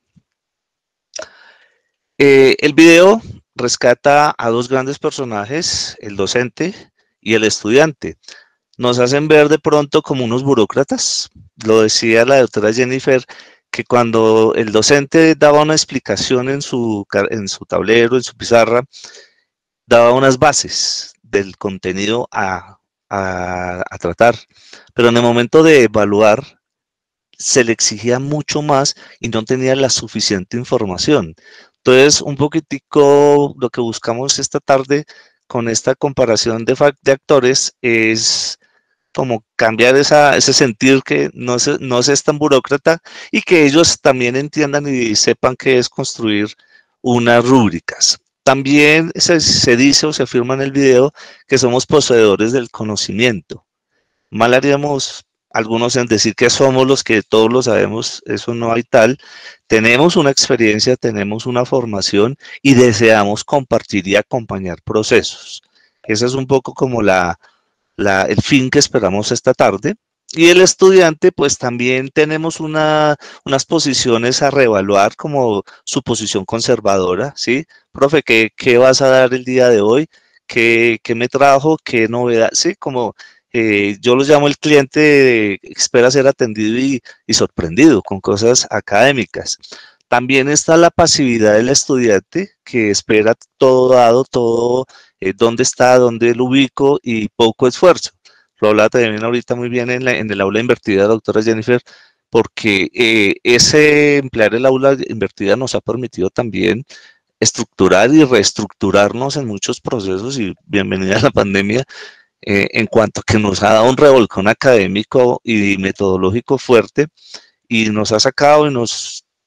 El video rescata a dos grandes personajes, el docente y el estudiante. Nos hacen ver de pronto como unos burócratas. Lo decía la doctora Jennifer, que cuando el docente daba una explicación en su tablero, en su pizarra, daba unas bases del contenido a tratar, pero en el momento de evaluar se le exigía mucho más y no tenía la suficiente información. Entonces, un poquitico lo que buscamos esta tarde con esta comparación de actores es como cambiar ese sentir, que no se es tan burócrata, y que ellos también entiendan y sepan qué es construir unas rúbricas. También se dice o se afirma en el video que somos poseedores del conocimiento. Mal haríamos algunos en decir que somos los que todos lo sabemos. Eso no hay tal. Tenemos una experiencia, tenemos una formación y deseamos compartir y acompañar procesos. Ese es un poco como el fin que esperamos esta tarde. Y el estudiante, pues también tenemos unas posiciones a reevaluar, como su posición conservadora, ¿sí? Profe, ¿qué vas a dar el día de hoy? ¿Qué me trajo? ¿Qué novedad? Sí, como yo los llamo el cliente espera ser atendido y sorprendido con cosas académicas. También está la pasividad del estudiante, que espera todo dado, todo dónde está, dónde lo ubico, y poco esfuerzo. Lo hablaba también ahorita muy bien en el aula invertida, doctora Jennifer, porque ese emplear el aula invertida nos ha permitido también estructurar y reestructurarnos en muchos procesos, y bienvenida a la pandemia, en cuanto a que nos ha dado un revolcón académico y metodológico fuerte, y nos ha sacado y nos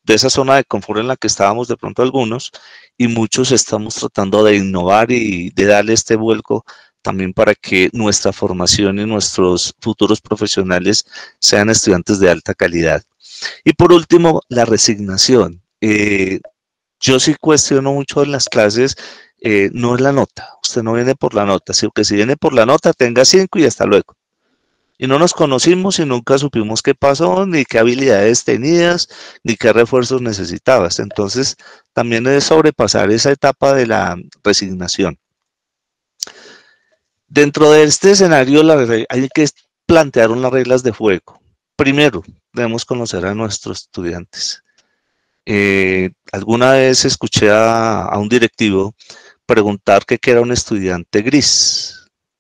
de esa zona de confort en la que estábamos de pronto algunos, y muchos estamos tratando de innovar y de darle este vuelco también para que nuestra formación y nuestros futuros profesionales sean estudiantes de alta calidad. Y por último, la resignación. Yo sí cuestiono mucho en las clases, no es la nota, usted no viene por la nota, sino que si viene por la nota tenga 5 y hasta luego. Y no nos conocimos y nunca supimos qué pasó, ni qué habilidades tenías, ni qué refuerzos necesitabas. Entonces, también es sobrepasar esa etapa de la resignación. Dentro de este escenario hay que plantear unas reglas de juego. Primero, debemos conocer a nuestros estudiantes. Alguna vez escuché a un directivo preguntar qué era un estudiante gris.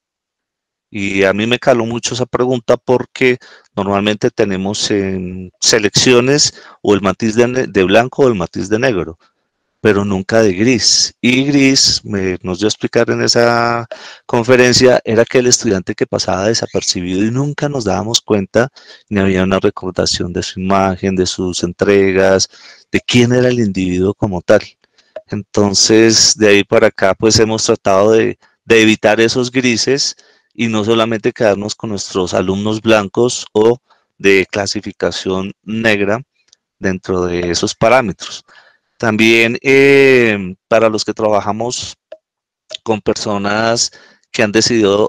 Y a mí me caló mucho esa pregunta porque normalmente tenemos en selecciones o el matiz de blanco o el matiz de negro, pero nunca de gris. Y gris, nos dio a explicar en esa conferencia, era aquel estudiante que pasaba desapercibido y nunca nos dábamos cuenta, ni había una recordación de su imagen, de sus entregas, de quién era el individuo como tal. Entonces, de ahí para acá, pues hemos tratado de evitar esos grises y no solamente quedarnos con nuestros alumnos blancos o de clasificación negra dentro de esos parámetros. También para los que trabajamos con personas que han decidido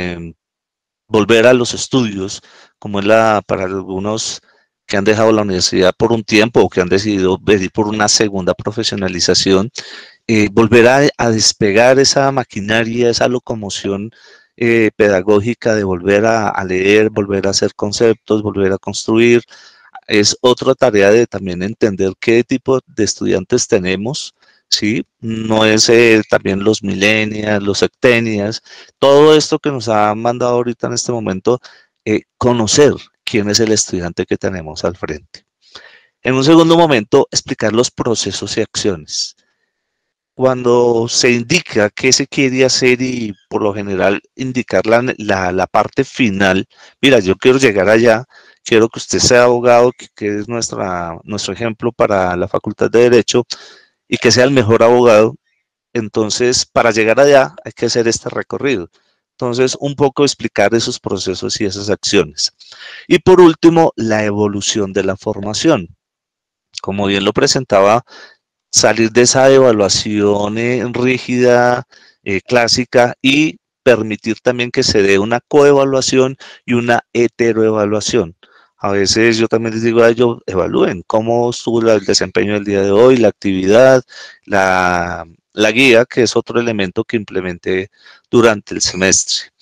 volver a los estudios, como es para algunos que han dejado la universidad por un tiempo o que han decidido venir por una segunda profesionalización, volver a despegar esa maquinaria, esa locomoción pedagógica de volver a leer, volver a hacer conceptos, volver a construir. Es otra tarea de también entender qué tipo de estudiantes tenemos, ¿sí? No es también los millennials, los centennials, todo esto que nos ha mandado ahorita en este momento, conocer quién es el estudiante que tenemos al frente. En un segundo momento, explicar los procesos y acciones. Cuando se indica qué se quiere hacer y por lo general indicar la parte final, mira, yo quiero llegar allá, quiero que usted sea abogado, que es nuestro ejemplo para la Facultad de Derecho, y que sea el mejor abogado. Entonces, para llegar allá hay que hacer este recorrido. Entonces, un poco explicar esos procesos y esas acciones. Y por último, la evolución de la formación. Como bien lo presentaba, salir de esa evaluación rígida, clásica, y permitir también que se dé una coevaluación y una heteroevaluación. A veces yo también les digo a ellos, evalúen cómo estuvo el desempeño del día de hoy, la actividad, la guía, que es otro elemento que implementé durante el semestre.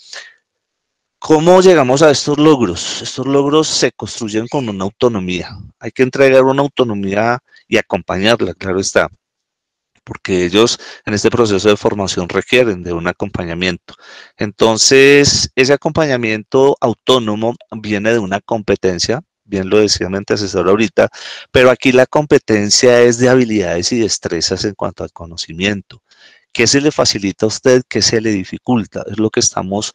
¿Cómo llegamos a estos logros? Estos logros se construyen con una autonomía. Hay que entregar una autonomía y acompañarla, claro está, porque ellos en este proceso de formación requieren de un acompañamiento. Entonces, ese acompañamiento autónomo viene de una competencia, bien lo decía mi antecesor ahorita, pero aquí la competencia es de habilidades y destrezas en cuanto al conocimiento. ¿Qué se le facilita a usted? ¿Qué se le dificulta? Es lo que estamos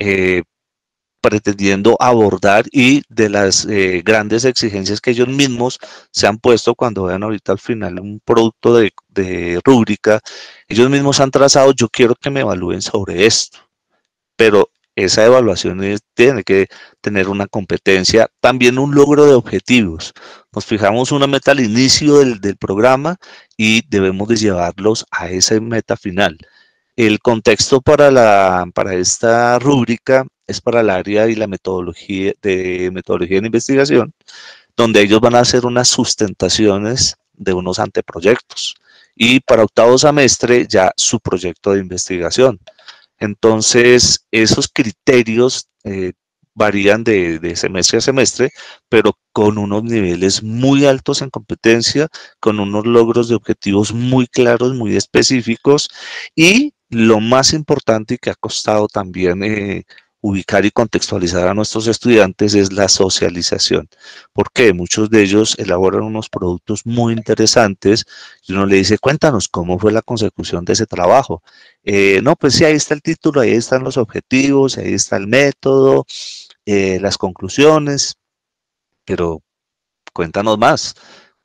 pretendiendo abordar y de las grandes exigencias que ellos mismos se han puesto cuando vean ahorita al final un producto de rúbrica, ellos mismos han trazado, yo quiero que me evalúen sobre esto, pero esa evaluación tiene que tener una competencia, también un logro de objetivos. Nos fijamos una meta al inicio del programa y debemos de llevarlos a esa meta final. El contexto para esta rúbrica es para el área y la metodología de investigación, donde ellos van a hacer unas sustentaciones de unos anteproyectos. Y para octavo semestre ya su proyecto de investigación. Entonces, esos criterios varían de semestre a semestre, pero con unos niveles muy altos en competencia, con unos logros de objetivos muy claros, muy específicos, y lo más importante y que ha costado también ubicar y contextualizar a nuestros estudiantes es la socialización, porque muchos de ellos elaboran unos productos muy interesantes y uno le dice, cuéntanos cómo fue la consecución de ese trabajo. No, pues sí, ahí está el título, ahí están los objetivos, ahí está el método, las conclusiones, pero cuéntanos más.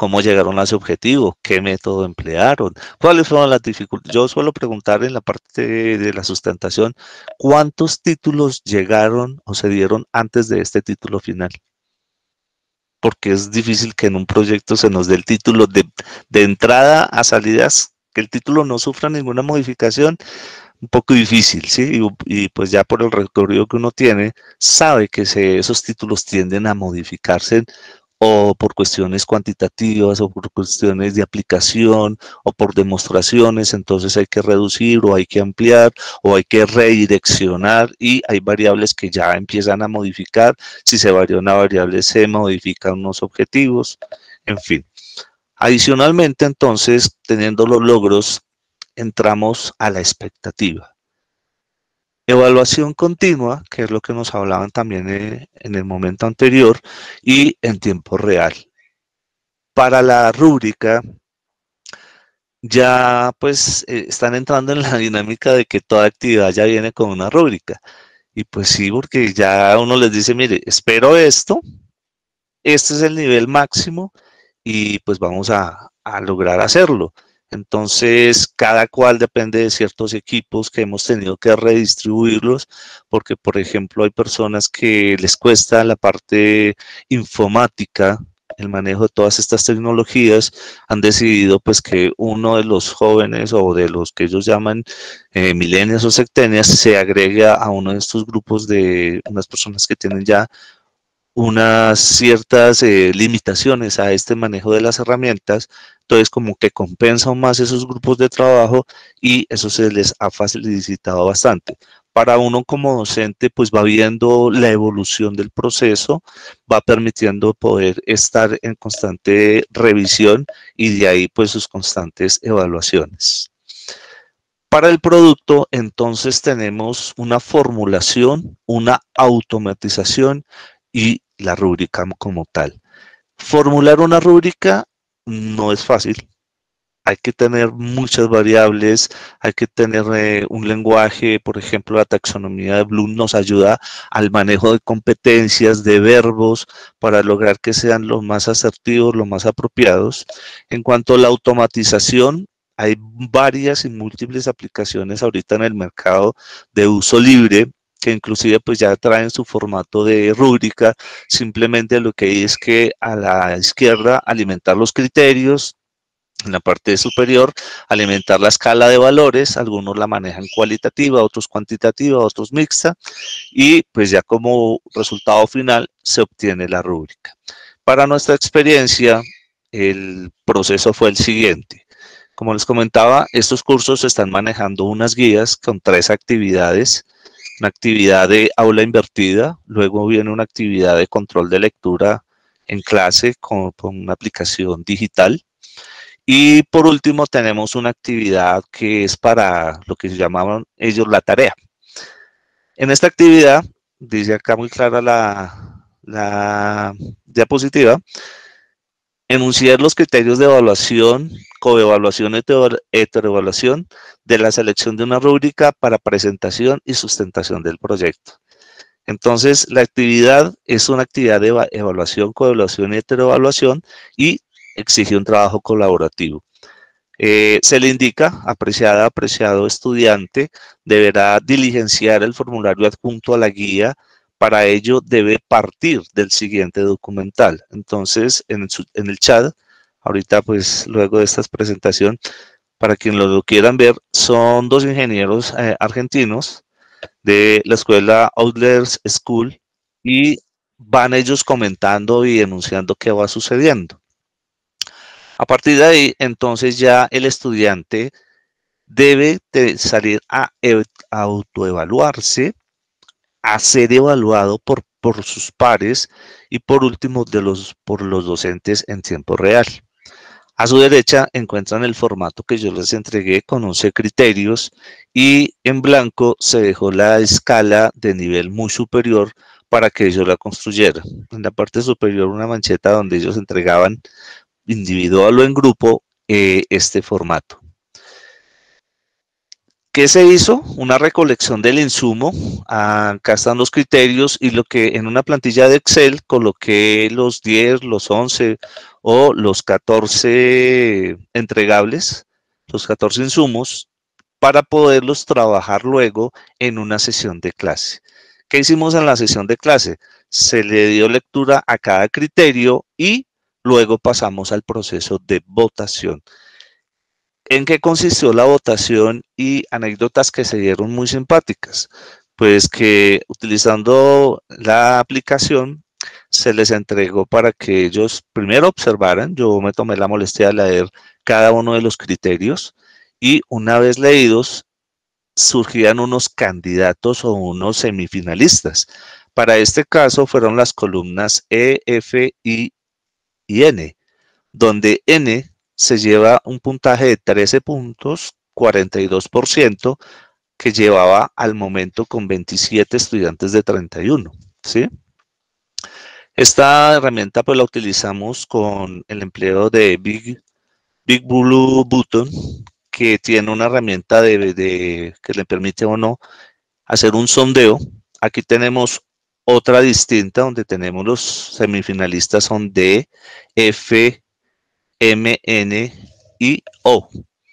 cómo llegaron a ese objetivo, qué método emplearon, cuáles fueron las dificultades. Yo suelo preguntar en la parte de la sustentación, ¿cuántos títulos llegaron o se dieron antes de este título final? Porque es difícil que en un proyecto se nos dé el título de entrada a salidas, que el título no sufra ninguna modificación, un poco difícil, ¿sí? Y pues ya por el recorrido que uno tiene, sabe que esos títulos tienden a modificarse o por cuestiones cuantitativas o por cuestiones de aplicación o por demostraciones, entonces hay que reducir o hay que ampliar o hay que redireccionar y hay variables que ya empiezan a modificar. Si se varía una variable, se modifican unos objetivos, en fin. Adicionalmente, entonces, teniendo los logros, entramos a la expectativa. Evaluación continua, que es lo que nos hablaban también en el momento anterior, y en tiempo real. Para la rúbrica, ya pues están entrando en la dinámica de que toda actividad ya viene con una rúbrica. Y pues sí, porque ya uno les dice, mire, espero esto, este es el nivel máximo y pues vamos a lograr hacerlo. Entonces, cada cual depende de ciertos equipos que hemos tenido que redistribuirlos, porque, por ejemplo, hay personas que les cuesta la parte informática, el manejo de todas estas tecnologías, han decidido pues que uno de los jóvenes o de los que ellos llaman millennials o centennials se agregue a uno de estos grupos de unas personas que tienen ya unas ciertas limitaciones a este manejo de las herramientas, entonces como que compensan más esos grupos de trabajo y eso se les ha facilitado bastante. Para uno como docente, pues va viendo la evolución del proceso, va permitiendo poder estar en constante revisión y de ahí pues sus constantes evaluaciones. Para el producto, entonces tenemos una formulación, una automatización y la rúbrica como tal. Formular una rúbrica no es fácil. Hay que tener muchas variables, hay que tener un lenguaje, por ejemplo, la taxonomía de Bloom nos ayuda al manejo de competencias, de verbos, para lograr que sean los más asertivos, los más apropiados. En cuanto a la automatización, hay varias y múltiples aplicaciones ahorita en el mercado de uso libre, que inclusive pues ya traen su formato de rúbrica, simplemente lo que hay es que a la izquierda alimentar los criterios, en la parte superior alimentar la escala de valores, algunos la manejan cualitativa, otros cuantitativa, otros mixta, y pues ya como resultado final se obtiene la rúbrica. Para nuestra experiencia, el proceso fue el siguiente. Como les comentaba, estos cursos están manejando unas guías con 3 actividades, una actividad de aula invertida, luego viene una actividad de control de lectura en clase con una aplicación digital y por último tenemos una actividad que es para lo que se llamaban ellos la tarea. En esta actividad, dice acá muy clara la diapositiva, enunciar los criterios de evaluación, coevaluación, heteroevaluación de la selección de una rúbrica para presentación y sustentación del proyecto. Entonces, la actividad es una actividad de evaluación, coevaluación y heteroevaluación y exige un trabajo colaborativo. Se le indica, apreciado estudiante, deberá diligenciar el formulario adjunto a la guía. Para ello debe partir del siguiente documental. Entonces, en el chat, ahorita pues luego de esta presentación, para quien lo quieran ver, son 2 ingenieros argentinos de la escuela Outlers School y van ellos comentando y denunciando qué va sucediendo. A partir de ahí, entonces ya el estudiante debe de salir a autoevaluarse, a ser evaluado por sus pares y por último por los docentes en tiempo real. A su derecha encuentran el formato que yo les entregué con 11 criterios y en blanco se dejó la escala de nivel muy superior para que ellos la construyeran. En la parte superior una mancheta donde ellos entregaban individual o en grupo este formato. ¿Qué se hizo? Una recolección del insumo. Acá están los criterios y lo que en una plantilla de Excel coloqué los 10, los 11 o los 14 entregables, los 14 insumos, para poderlos trabajar luego en una sesión de clase. ¿Qué hicimos en la sesión de clase? Se le dio lectura a cada criterio y luego pasamos al proceso de votación. ¿En qué consistió la votación y anécdotas que se dieron muy simpáticas? Pues que utilizando la aplicación se les entregó para que ellos primero observaran. Yo me tomé la molestia de leer cada uno de los criterios y una vez leídos surgían unos candidatos o unos semifinalistas. Para este caso fueron las columnas E, F, I y N, donde N se lleva un puntaje de 13 puntos, 42%, que llevaba al momento con 27 estudiantes de 31, ¿sí? Esta herramienta pues la utilizamos con el empleo de Big Blue Button, que tiene una herramienta que le permite o no hacer un sondeo. Aquí tenemos otra distinta donde tenemos los semifinalistas son D, F, M, N y O,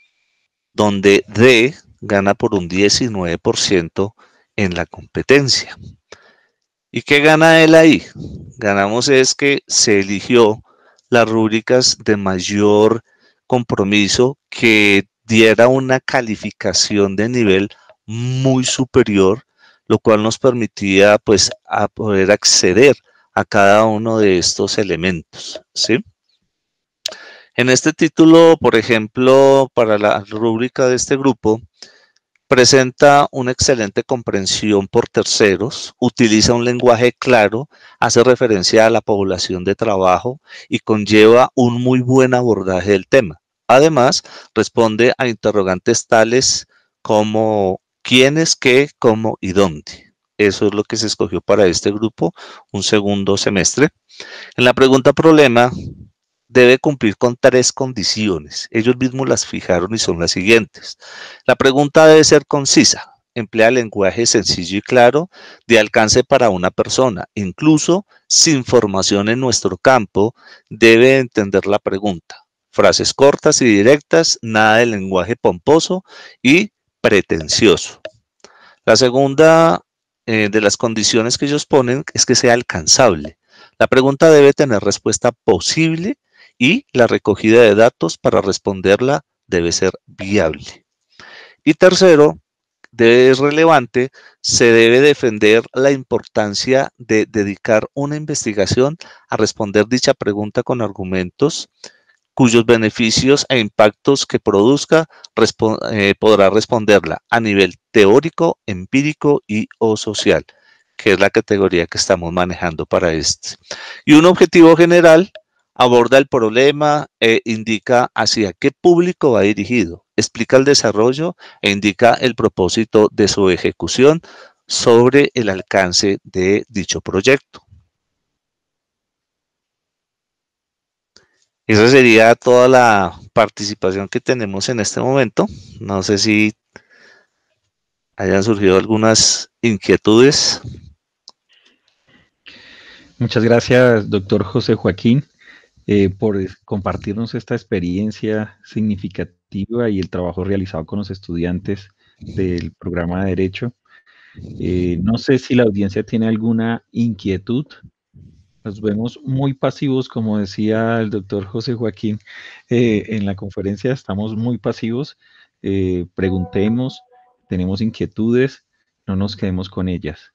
donde D gana por un 19% en la competencia. ¿Y qué gana él ahí? Ganamos es que se eligió las rúbricas de mayor compromiso que diera una calificación de nivel muy superior, lo cual nos permitía pues a poder acceder a cada uno de estos elementos, ¿sí? En este título, por ejemplo, para la rúbrica de este grupo, presenta una excelente comprensión por terceros, utiliza un lenguaje claro, hace referencia a la población de trabajo y conlleva un muy buen abordaje del tema. Además, responde a interrogantes tales como quiénes, qué, cómo y dónde. Eso es lo que se escogió para este grupo, un segundo semestre. En la pregunta problema, debe cumplir con 3 condiciones. Ellos mismos las fijaron y son las siguientes. La pregunta debe ser concisa, emplea lenguaje sencillo y claro, de alcance para una persona. Incluso sin formación en nuestro campo, debe entender la pregunta. Frases cortas y directas, nada de lenguaje pomposo y pretencioso. La segunda de las condiciones que ellos ponen es que sea alcanzable. La pregunta debe tener respuesta posible y la recogida de datos para responderla debe ser viable. Y tercero, es relevante, se debe defender la importancia de dedicar una investigación a responder dicha pregunta con argumentos cuyos beneficios e impactos que produzca podrá responderla a nivel teórico, empírico y o social, que es la categoría que estamos manejando para este. Y un objetivo general aborda el problema e indica hacia qué público va dirigido, explica el desarrollo e indica el propósito de su ejecución sobre el alcance de dicho proyecto. Esa sería toda la participación que tenemos en este momento. No sé si hayan surgido algunas inquietudes. Muchas gracias, doctor José Joaquín, por compartirnos esta experiencia significativa y el trabajo realizado con los estudiantes del programa de Derecho. No sé si la audiencia tiene alguna inquietud. Nos vemos muy pasivos, como decía el doctor José Joaquín en la conferencia, estamos muy pasivos. Preguntemos, tenemos inquietudes, no nos quedemos con ellas.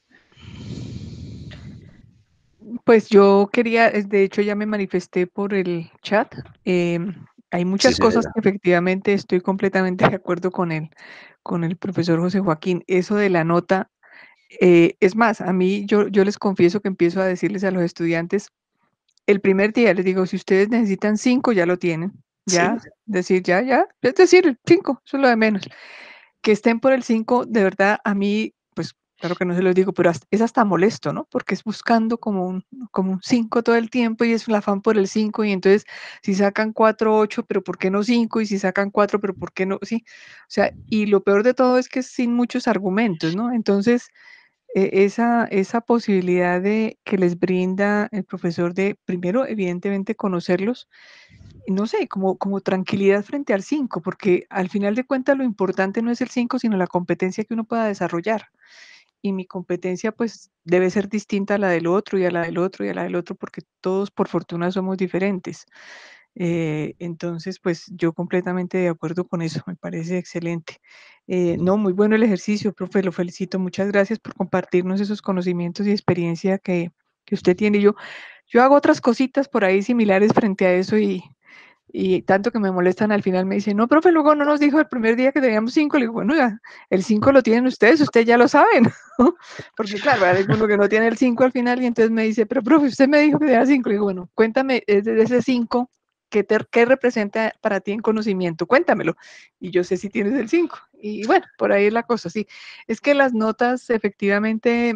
Pues yo quería, de hecho ya me manifesté por el chat. Hay muchas cosas que efectivamente estoy completamente de acuerdo con el profesor José Joaquín. Eso de la nota, es más, a mí yo les confieso que empiezo a decirles a los estudiantes, el primer día les digo, si ustedes necesitan 5, ya lo tienen. Ya, sí. Decir, es decir, 5, eso es lo de menos. Que estén por el 5, de verdad, a mí, pues, claro que no se los digo, pero es hasta molesto, ¿no? Porque es buscando como un 5 todo el tiempo y es el afán por el 5 y entonces si sacan 4, 8, pero ¿por qué no 5? Y si sacan 4, pero ¿por qué no? Sí, o sea, y lo peor de todo es que es sin muchos argumentos, ¿no? Entonces, esa posibilidad que les brinda el profesor de, primero, evidentemente, conocerlos, no sé, como tranquilidad frente al 5, porque al final de cuentas lo importante no es el 5, sino la competencia que uno pueda desarrollar. Y mi competencia pues debe ser distinta a la del otro y a la del otro y a la del otro, porque todos por fortuna somos diferentes. Entonces, pues yo completamente de acuerdo con eso, me parece excelente. No, muy bueno el ejercicio, profe, lo felicito. Muchas gracias por compartirnos esos conocimientos y experiencia que usted tiene. Yo hago otras cositas por ahí similares frente a eso y tanto que me molestan al final me dicen, no, profe, luego no nos dijo el primer día que teníamos 5. Le digo, bueno, ya, el 5 lo tienen ustedes ya lo saben, ¿no? Porque claro, hay uno que no tiene el 5 al final y entonces me dice, pero profe, usted me dijo que tenía 5. Le digo, bueno, cuéntame desde ese 5, ¿qué representa para ti en conocimiento? Cuéntamelo. Y yo sé si tienes el 5. Y bueno, por ahí es la cosa, sí. Es que las notas, efectivamente,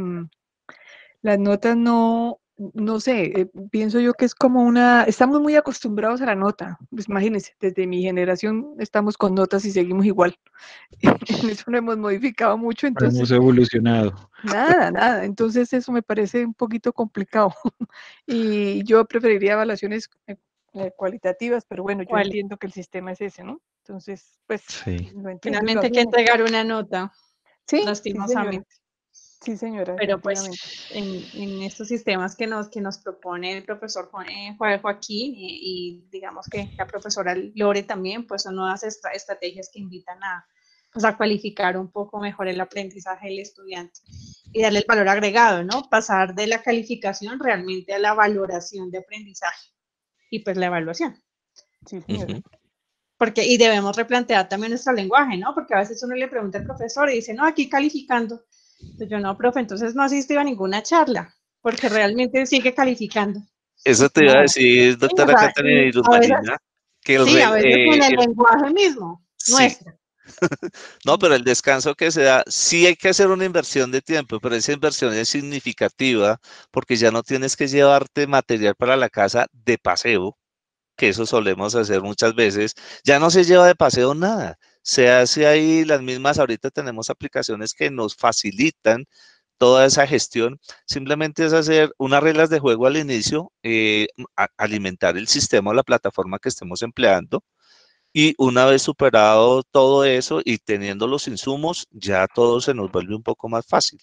las notas no sé, pienso yo que es como estamos muy acostumbrados a la nota. Pues imagínense, desde mi generación estamos con notas y seguimos igual. En eso no hemos modificado mucho, entonces Hemos evolucionado. nada. Entonces eso me parece un poquito complicado. Y yo preferiría evaluaciones cualitativas, pero bueno, yo entiendo que el sistema es ese, ¿no? Entonces, pues Sí. lo entiendo. Finalmente hay que entregar una nota, Sí, lastimosamente. Sí, señora, Pero pues definitivamente. en estos sistemas que nos propone el profesor Joaquín y digamos que la profesora Lore también, pues son nuevas estrategias que invitan pues a cualificar un poco mejor el aprendizaje del estudiante y darle el valor agregado, ¿no? Pasar de la calificación realmente a la valoración de aprendizaje y pues la evaluación. Sí, señora. Porque, y debemos replantear también nuestro lenguaje, ¿no? Porque a veces uno le pregunta al profesor y dice, no, aquí calificando. Entonces yo, no, profe, entonces no asistió a ninguna charla, porque realmente sigue calificando. Eso te iba a decir, doctora Catarina y Luz A veces, Marina, que sí, a veces con el lenguaje mismo, sí. nuestro. No, pero el descanso que se da, sí hay que hacer una inversión de tiempo, pero esa inversión es significativa porque ya no tienes que llevarte material para la casa de paseo, que eso solemos hacer muchas veces. Ya no se lleva de paseo nada. Se hace ahí las mismas, ahorita tenemos aplicaciones que nos facilitan toda esa gestión. Simplemente es hacer unas reglas de juego al inicio, alimentar el sistema o la plataforma que estemos empleando. Y una vez superado todo eso y teniendo los insumos, ya todo se nos vuelve un poco más fácil.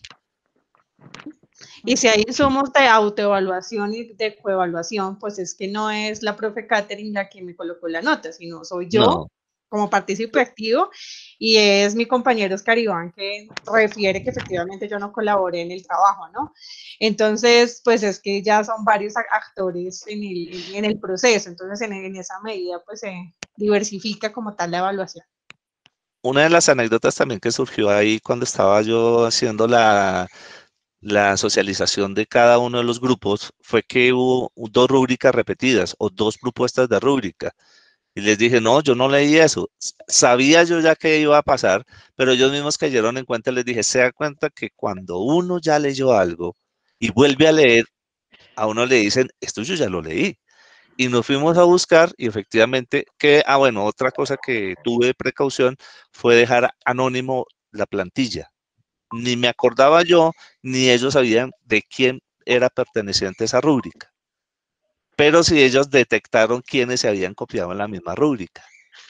Y si hay insumos de autoevaluación y de coevaluación, pues es que no es la profe Catherine la que me colocó la nota, sino soy yo como partícipe activo y es mi compañero Oscar Iván que refiere que efectivamente yo no colaboré en el trabajo, ¿no? Entonces, pues es que ya son varios actores en el proceso, entonces en esa medida pues se diversifica como tal la evaluación. Una de las anécdotas también que surgió ahí cuando estaba yo haciendo la socialización de cada uno de los grupos fue que hubo 2 rúbricas repetidas o 2 propuestas de rúbrica. Y les dije, no, yo no leí eso. Sabía yo ya que iba a pasar, pero ellos mismos cayeron en cuenta. Les dije, se da cuenta que cuando uno ya leyó algo y vuelve a leer, a uno le dicen, esto yo ya lo leí. Y nos fuimos a buscar y efectivamente bueno, otra cosa que tuve precaución fue dejar anónimo la plantilla. Ni me acordaba yo, ni ellos sabían de quién era perteneciente a esa rúbrica. Pero sí ellos detectaron quiénes se habían copiado en la misma rúbrica.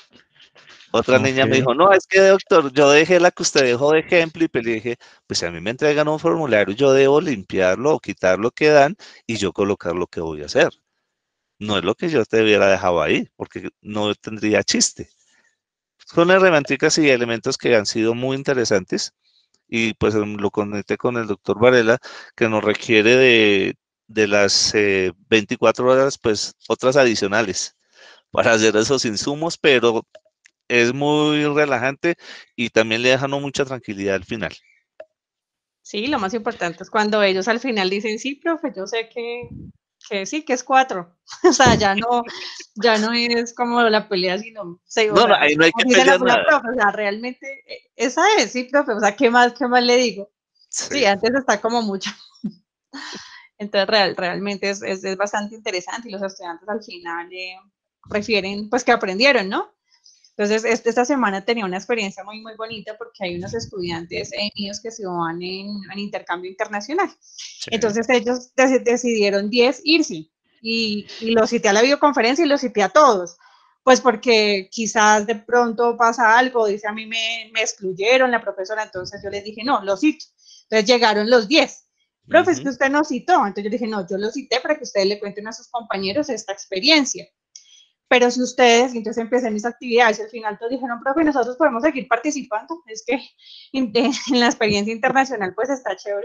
Otra niña me dijo, no, es que doctor, yo dejé la que usted dejó de ejemplo y le dije, pues si a mí me entregan un formulario, yo debo limpiarlo o quitar lo que dan y yo colocar lo que voy a hacer. No es lo que yo te hubiera dejado ahí, porque no tendría chiste. Son herramientas y elementos que han sido muy interesantes y pues lo conecté con el doctor Varela, que nos requiere de las 24 horas, pues otras adicionales para hacer esos insumos, pero es muy relajante y también le dejan mucha tranquilidad al final. Sí, lo más importante es cuando ellos al final dicen, sí, profe, yo sé que sí, que es 4. O sea, ya no es como la pelea, sino, No, ahí no hay que pelear nada. Profe, o sea, realmente esa es, sí, profe, o sea, ¿qué más le digo? Sí, antes está como mucho. Entonces, realmente es bastante interesante y los estudiantes al final prefieren, pues, que aprendieron, ¿no? Entonces, esta semana tenía una experiencia muy, muy bonita porque hay unos estudiantes míos que se van en intercambio internacional. Sí. Entonces, ellos decidieron 10 irse y los cité a la videoconferencia y los cité a todos. Pues porque quizás de pronto pasa algo, dice a mí me excluyeron la profesora, entonces yo les dije, no, los cito. Entonces llegaron los 10. Profe, es que usted nos citó. Entonces yo dije, no, yo los cité para que ustedes le cuenten a sus compañeros esta experiencia. Pero si ustedes, entonces empecé mis actividades y al final todos dijeron, profe, nosotros podemos seguir participando. Es que en la experiencia internacional pues está chévere,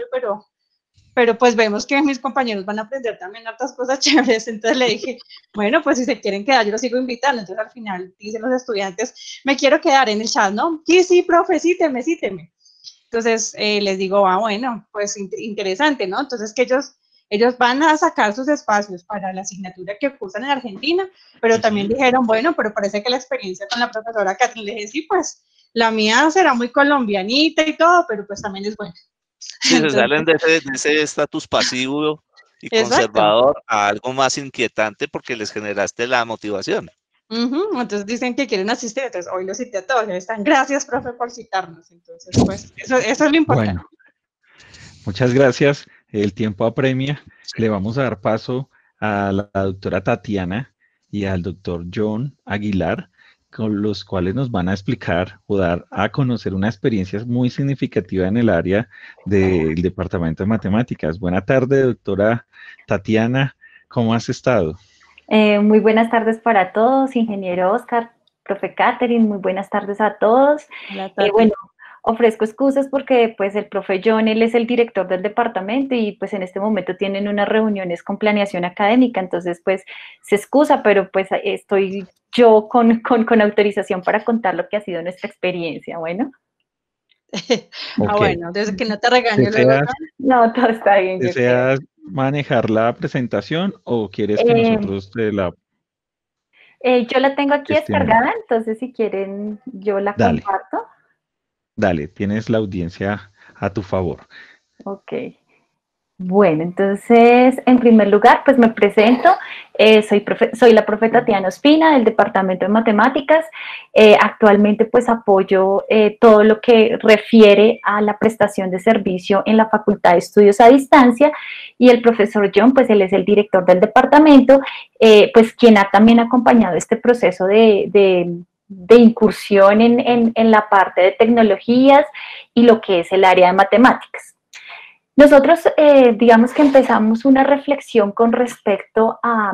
pero pues vemos que mis compañeros van a aprender también hartas cosas chéveres. Entonces le dije, bueno, pues si se quieren quedar, yo los sigo invitando. Entonces al final dicen los estudiantes, me quiero quedar en el chat, ¿no? Sí, profe, cíteme. Entonces les digo, bueno, pues interesante, ¿no? Entonces que ellos van a sacar sus espacios para la asignatura que cursan en Argentina, pero también dijeron, bueno, pero parece que la experiencia con la profesora Catherine, le dije, sí, pues la mía será muy colombianita y todo, pero pues también es buena. Sí, entonces, se salen de ese estatus pasivo y conservador a algo más inquietante porque les generaste la motivación. Entonces dicen que quieren asistir, entonces hoy los cité a todos, están, gracias, profe, por citarnos. Entonces, pues, eso es lo importante. Bueno, muchas gracias. El tiempo apremia. Le vamos a dar paso a la doctora Tatiana y al doctor John Aguilar, con los cuales nos van a explicar o dar a conocer una experiencia muy significativa en el área del Departamento de Matemáticas. Buena tarde, doctora Tatiana. ¿Cómo has estado? Muy buenas tardes para todos, ingeniero Oscar, profe Catherine, muy buenas tardes a todos. Bueno, ofrezco excusas porque pues el profe John, él es el director del departamento y pues en este momento tienen unas reuniones con planeación académica, entonces pues se excusa, pero pues estoy yo con autorización para contar lo que ha sido nuestra experiencia, bueno. Bueno, desde que no te regaño luego. No, todo está bien. ¿Deseas manejar la presentación o quieres que nosotros te la... yo la tengo aquí descargada, entonces si quieren yo la comparto. Dale, tienes la audiencia a tu favor. Ok. Bueno, entonces, en primer lugar, pues me presento. Soy la profe Tatiana Ospina del Departamento de Matemáticas. Actualmente, pues, apoyo todo lo que refiere a la prestación de servicio en la Facultad de Estudios a Distancia. Y el profesor John, pues, él es el director del departamento, pues, quien ha también acompañado este proceso de incursión en la parte de tecnologías y lo que es el área de matemáticas. Nosotros, digamos que empezamos una reflexión con respecto a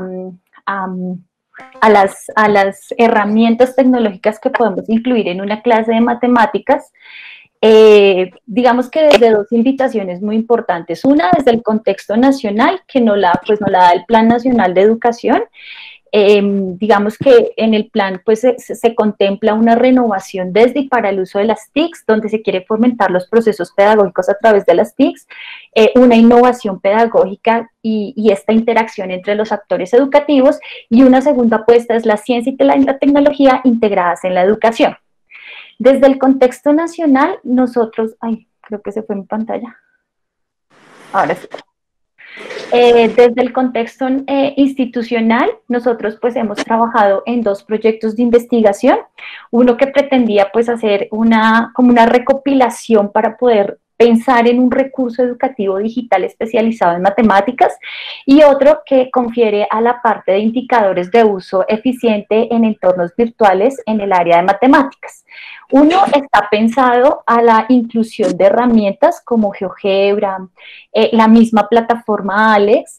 las herramientas tecnológicas que podemos incluir en una clase de matemáticas. Digamos que desde dos invitaciones muy importantes. Una, desde el contexto nacional, que no la da el Plan Nacional de Educación. Digamos que en el plan pues se contempla una renovación desde y para el uso de las TICs, donde se quiere fomentar los procesos pedagógicos a través de las TICs, una innovación pedagógica y esta interacción entre los actores educativos, y una segunda apuesta es la ciencia y la tecnología integradas en la educación. Desde el contexto nacional, nosotros, creo que se fue mi pantalla, ahora sí. Desde el contexto institucional, nosotros pues hemos trabajado en dos proyectos de investigación, uno que pretendía pues hacer como una recopilación para poder pensar en un recurso educativo digital especializado en matemáticas, y otro que confiere a la parte de indicadores de uso eficiente en entornos virtuales en el área de matemáticas. Uno está pensado a la inclusión de herramientas como GeoGebra, la misma plataforma Alex,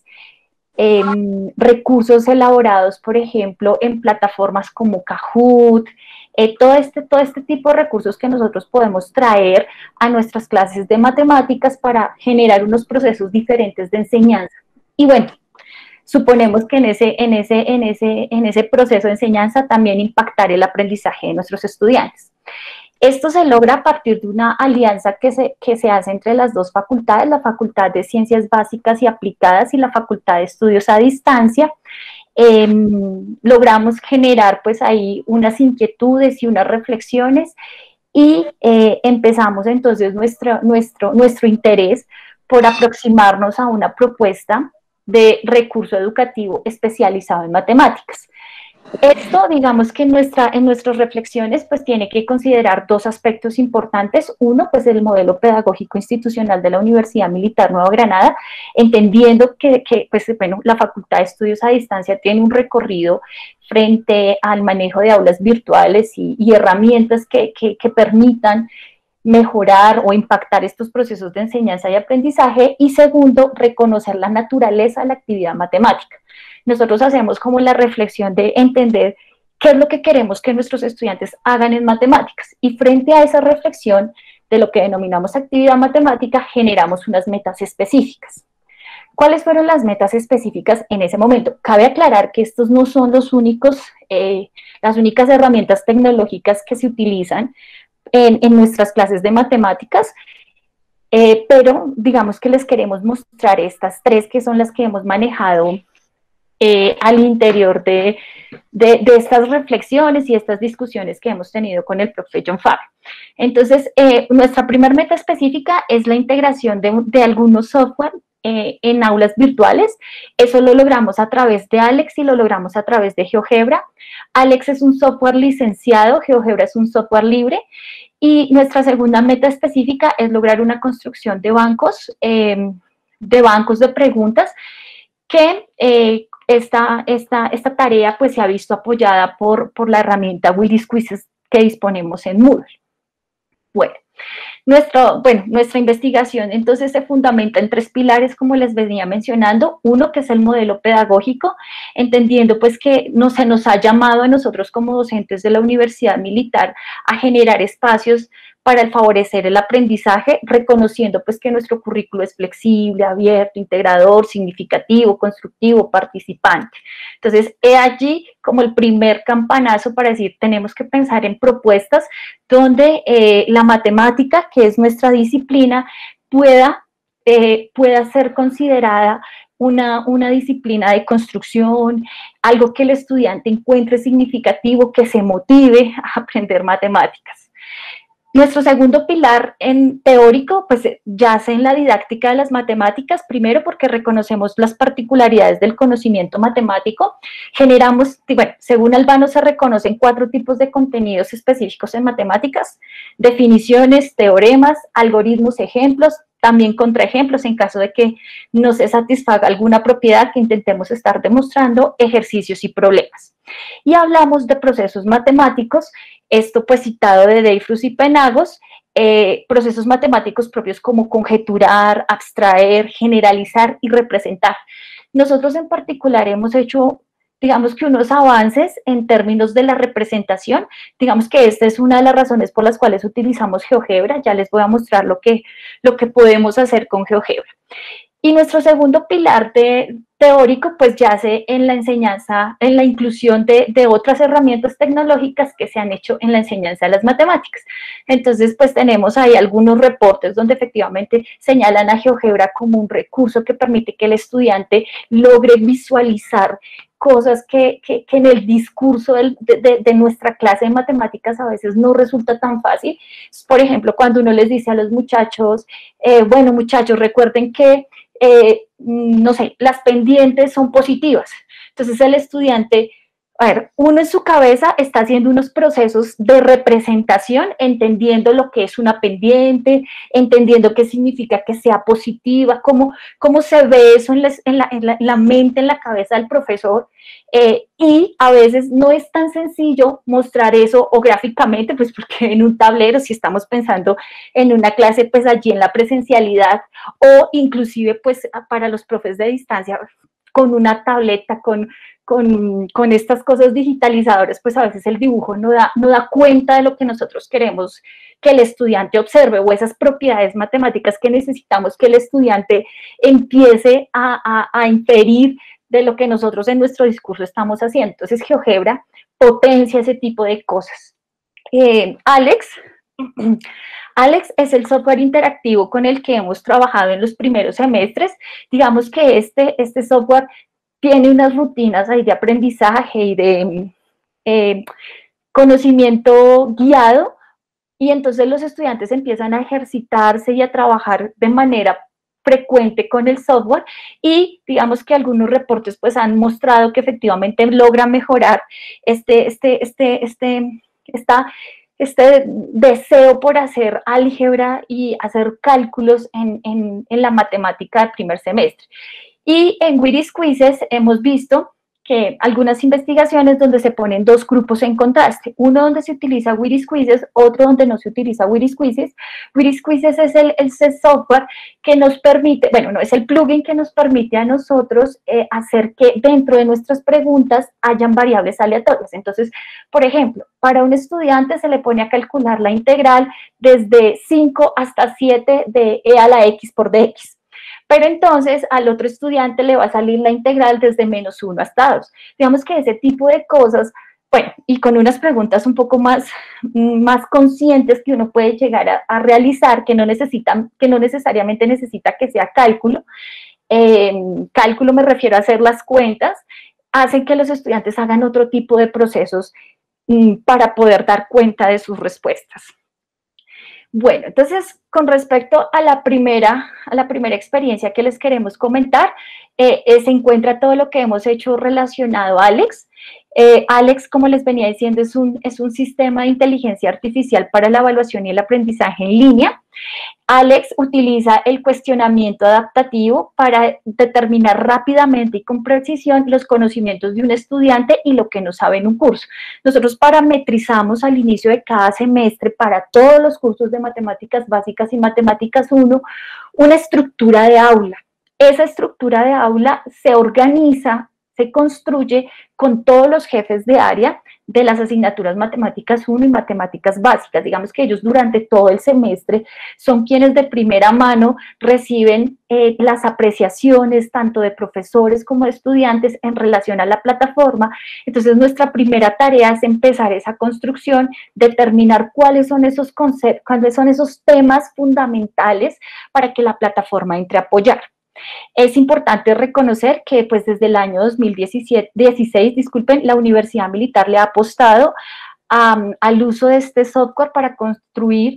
recursos elaborados, por ejemplo, en plataformas como Kahoot, todo este tipo de recursos que nosotros podemos traer a nuestras clases de matemáticas para generar unos procesos diferentes de enseñanza. Y bueno, suponemos que en ese proceso de enseñanza también impactar el aprendizaje de nuestros estudiantes. Esto se logra a partir de una alianza que se hace entre las dos facultades, la Facultad de Ciencias Básicas y Aplicadas y la Facultad de Estudios a Distancia. Logramos generar pues ahí unas inquietudes y unas reflexiones y empezamos entonces nuestro interés por aproximarnos a una propuesta de recurso educativo especializado en matemáticas. Esto, digamos que en nuestras reflexiones, pues tiene que considerar dos aspectos importantes. Uno, pues el modelo pedagógico institucional de la Universidad Militar Nueva Granada, entendiendo que pues, bueno, la Facultad de Estudios a Distancia tiene un recorrido frente al manejo de aulas virtuales y herramientas que permitan mejorar o impactar estos procesos de enseñanza y aprendizaje. Y segundo, reconocer la naturaleza de la actividad matemática. Nosotros hacemos como la reflexión de entender qué es lo que queremos que nuestros estudiantes hagan en matemáticas, y frente a esa reflexión de lo que denominamos actividad matemática, generamos unas metas específicas. ¿Cuáles fueron las metas específicas en ese momento? Cabe aclarar que estos no son las únicas herramientas tecnológicas que se utilizan en nuestras clases de matemáticas, pero digamos que les queremos mostrar estas tres que son las que hemos manejado al interior de estas reflexiones y estas discusiones que hemos tenido con el profe John Fabio. Entonces, nuestra primera meta específica es la integración de algunos software en aulas virtuales. Eso lo logramos a través de Alex y lo logramos a través de GeoGebra. Alex es un software licenciado, GeoGebra es un software libre, y nuestra segunda meta específica es lograr una construcción de bancos de preguntas que esta tarea pues se ha visto apoyada por la herramienta Willis Quizzes que disponemos en Moodle. Bueno, nuestra investigación entonces se fundamenta en tres pilares, como les venía mencionando. Uno, que es el modelo pedagógico, entendiendo pues que se nos ha llamado a nosotros como docentes de la Universidad Militar a generar espacios para favorecer el aprendizaje, reconociendo pues que nuestro currículo es flexible, abierto, integrador, significativo, constructivo, participante. Entonces, he allí como el primer campanazo para decir, tenemos que pensar en propuestas donde la matemática, que es nuestra disciplina, pueda ser considerada una disciplina de construcción, algo que el estudiante encuentre significativo, que se motive a aprender matemáticas. Nuestro segundo pilar teórico pues yace en la didáctica de las matemáticas, primero porque reconocemos las particularidades del conocimiento matemático. Generamos, bueno, según Albano se reconocen 4 tipos de contenidos específicos en matemáticas: definiciones, teoremas, algoritmos, ejemplos, también contraejemplos en caso de que no se satisfaga alguna propiedad que intentemos estar demostrando, ejercicios y problemas. Y hablamos de procesos matemáticos, esto pues citado de Dreyfus y Penagos, procesos matemáticos propios como conjeturar, abstraer, generalizar y representar. Nosotros en particular hemos hecho, digamos que unos avances en términos de la representación. Digamos que esta es una de las razones por las cuales utilizamos GeoGebra. Ya les voy a mostrar lo que podemos hacer con GeoGebra. Y nuestro segundo pilar teórico pues yace en la enseñanza, en la inclusión de otras herramientas tecnológicas que se han hecho en la enseñanza de las matemáticas. Entonces pues tenemos ahí algunos reportes donde efectivamente señalan a GeoGebra como un recurso que permite que el estudiante logre visualizar cosas que en el discurso de nuestra clase de matemáticas a veces no resulta tan fácil. Por ejemplo, cuando uno les dice a los muchachos, bueno muchachos, recuerden que no sé, las pendientes son positivas. Entonces el estudiante, a ver, uno en su cabeza está haciendo unos procesos de representación, entendiendo lo que es una pendiente, entendiendo qué significa que sea positiva, cómo se ve eso en la mente, en la cabeza del profesor, y a veces no es tan sencillo mostrar eso o gráficamente, pues porque en un tablero, si estamos pensando en una clase, pues allí en la presencialidad, o inclusive pues para los profes de distancia, con una tableta, con estas cosas digitalizadoras, pues a veces el dibujo no da cuenta de lo que nosotros queremos que el estudiante observe, o esas propiedades matemáticas que necesitamos que el estudiante empiece a inferir de lo que nosotros en nuestro discurso estamos haciendo. Entonces GeoGebra potencia ese tipo de cosas. Alex es el software interactivo con el que hemos trabajado en los primeros semestres. Digamos que este software tiene unas rutinas ahí de aprendizaje y de conocimiento guiado, y entonces los estudiantes empiezan a ejercitarse y a trabajar de manera frecuente con el software y digamos que algunos reportes pues han mostrado que efectivamente logra mejorar este deseo por hacer álgebra y hacer cálculos en la matemática de primer semestre. Y en Witty Quizzes hemos visto que algunas investigaciones donde se ponen dos grupos en contraste, uno donde se utiliza Witty Quizzes, otro donde no se utiliza Witty Quizzes. Witty Quizzes es el software que nos permite, bueno, no, es el plugin que nos permite a nosotros hacer que dentro de nuestras preguntas hayan variables aleatorias. Entonces, por ejemplo, para un estudiante se le pone a calcular la integral desde 5 hasta 7 de e a la x por dx. Pero entonces al otro estudiante le va a salir la integral desde -1 hasta 2. Digamos que ese tipo de cosas, bueno, y con unas preguntas un poco más conscientes que uno puede llegar a realizar, que no necesariamente necesita que sea cálculo. Cálculo me refiero a hacer las cuentas, hacen que los estudiantes hagan otro tipo de procesos para poder dar cuenta de sus respuestas. Bueno, entonces, con respecto a la primera experiencia que les queremos comentar, se encuentra todo lo que hemos hecho relacionado a Alex. Alex, como les venía diciendo, es un sistema de inteligencia artificial para la evaluación y el aprendizaje en línea. Alex utiliza el cuestionamiento adaptativo para determinar rápidamente y con precisión los conocimientos de un estudiante y lo que no sabe en un curso. Nosotros parametrizamos al inicio de cada semestre para todos los cursos de matemáticas básicas y matemáticas 1 una estructura de aula. Esa estructura de aula se organiza, se construye con todos los jefes de área de las asignaturas matemáticas 1 y matemáticas básicas. Digamos que ellos durante todo el semestre son quienes de primera mano reciben las apreciaciones tanto de profesores como de estudiantes en relación a la plataforma. Entonces nuestra primera tarea es empezar esa construcción, determinar cuáles son esos conceptos, cuáles son esos temas fundamentales para que la plataforma entre a apoyar. Es importante reconocer que pues desde el año 2016, la Universidad Militar le ha apostado al uso de este software para contribuir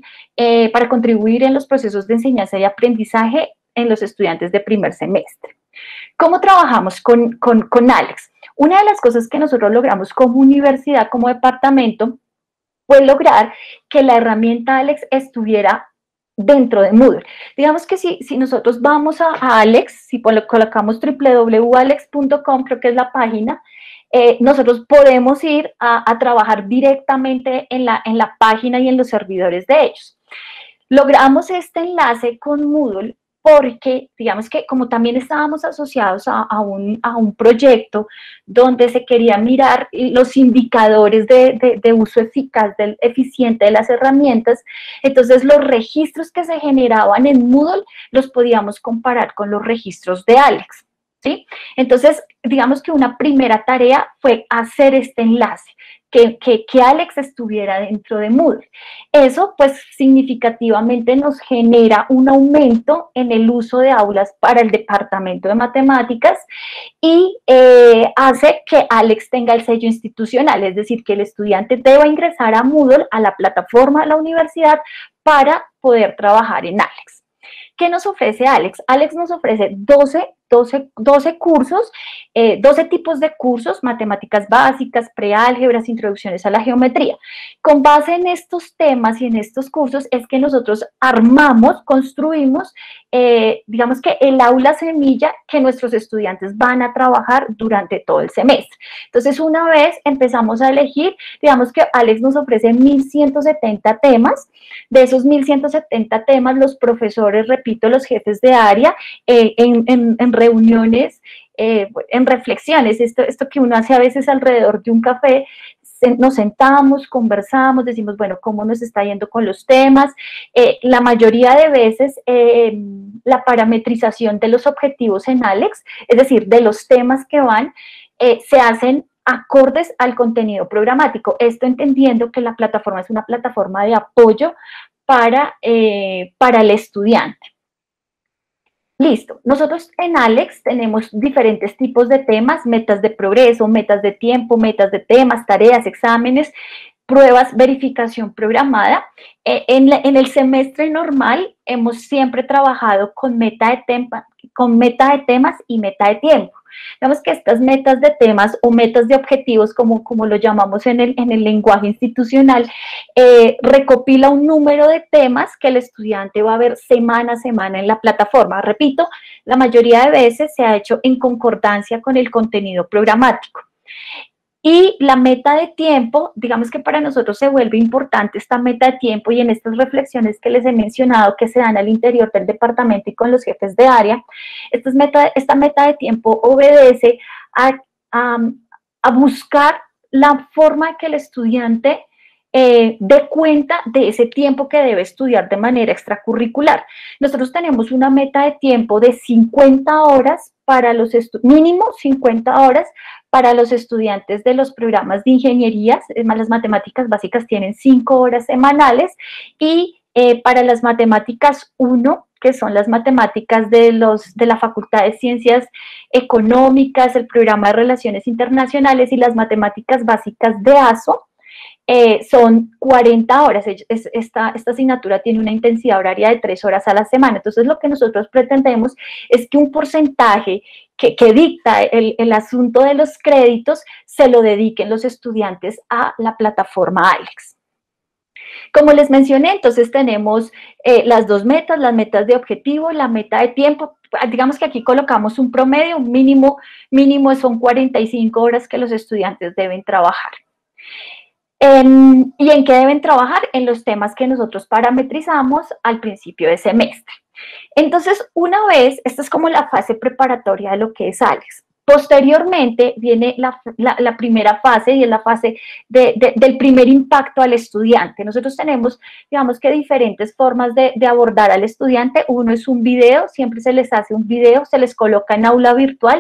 en los procesos de enseñanza y aprendizaje en los estudiantes de primer semestre. ¿Cómo trabajamos con Alex? Una de las cosas que nosotros logramos como universidad, como departamento, fue lograr que la herramienta Alex estuviera dentro de Moodle. Digamos que si nosotros vamos a Alex, si colocamos www.alex.com, creo que es la página, nosotros podemos ir a trabajar directamente en la página y en los servidores de ellos. Logramos este enlace con Moodle porque, digamos que como también estábamos asociados a un proyecto donde se quería mirar los indicadores de uso eficaz, eficiente de las herramientas, entonces los registros que se generaban en Moodle los podíamos comparar con los registros de Alex, ¿sí? Entonces, digamos que una primera tarea fue hacer este enlace, que Alex estuviera dentro de Moodle. Eso, pues, significativamente nos genera un aumento en el uso de aulas para el departamento de matemáticas y hace que Alex tenga el sello institucional, es decir, que el estudiante deba ingresar a Moodle, a la plataforma de la universidad, para poder trabajar en Alex. ¿Qué nos ofrece Alex? Alex nos ofrece 12 cursos, 12 tipos de cursos, matemáticas básicas, preálgebras, introducciones a la geometría. Con base en estos temas y en estos cursos es que nosotros construimos, digamos que el aula semilla que nuestros estudiantes van a trabajar durante todo el semestre. Entonces, una vez empezamos a elegir, digamos que Alex nos ofrece 1170 temas. De esos 1170 temas, los profesores, repito, los jefes de área, en reuniones, en reflexiones, esto que uno hace a veces alrededor de un café, nos sentamos, conversamos, decimos, bueno, ¿cómo nos está yendo con los temas? La mayoría de veces la parametrización de los objetivos en Alex, es decir, de los temas que van, se hacen acordes al contenido programático. Esto entendiendo que la plataforma es una plataforma de apoyo para el estudiante. Listo. Nosotros en Alex tenemos diferentes tipos de temas, metas de progreso, metas de tiempo, metas de temas, tareas, exámenes. pruebas, verificación programada. En el semestre normal hemos siempre trabajado con meta de temas y meta de tiempo. Digamos que estas metas de temas o metas de objetivos, como lo llamamos en el lenguaje institucional, recopila un número de temas que el estudiante va a ver semana a semana en la plataforma. Repito, la mayoría de veces se ha hecho en concordancia con el contenido programático. Y la meta de tiempo, digamos que para nosotros se vuelve importante esta meta de tiempo, y en estas reflexiones que les he mencionado que se dan al interior del departamento y con los jefes de área, esta meta de tiempo obedece a buscar la forma que el estudiante dé cuenta de ese tiempo que debe estudiar de manera extracurricular. Nosotros tenemos una meta de tiempo de 50 horas para los mínimo 50 horas para los estudiantes de los programas de ingenierías. Es más, las matemáticas básicas tienen 5 horas semanales, y para las matemáticas 1, que son las matemáticas de la Facultad de Ciencias Económicas, el programa de Relaciones Internacionales, y las matemáticas básicas de ASO, son 40 horas. Esta asignatura tiene una intensidad horaria de 3 horas a la semana. Entonces, lo que nosotros pretendemos es que un porcentaje que dicta el asunto de los créditos se lo dediquen los estudiantes a la plataforma ALEX. Como les mencioné, entonces tenemos las dos metas, las metas de objetivo, la meta de tiempo. Digamos que aquí colocamos un promedio, un mínimo son 45 horas que los estudiantes deben trabajar. ¿Y en qué deben trabajar? En los temas que nosotros parametrizamos al principio de semestre. Entonces, una vez, esta es como la fase preparatoria de lo que es ALEX. Posteriormente viene la primera fase, y es la fase del primer impacto al estudiante. Nosotros tenemos, digamos que diferentes formas de abordar al estudiante. Uno es un video, siempre se les hace un video, se les coloca en aula virtual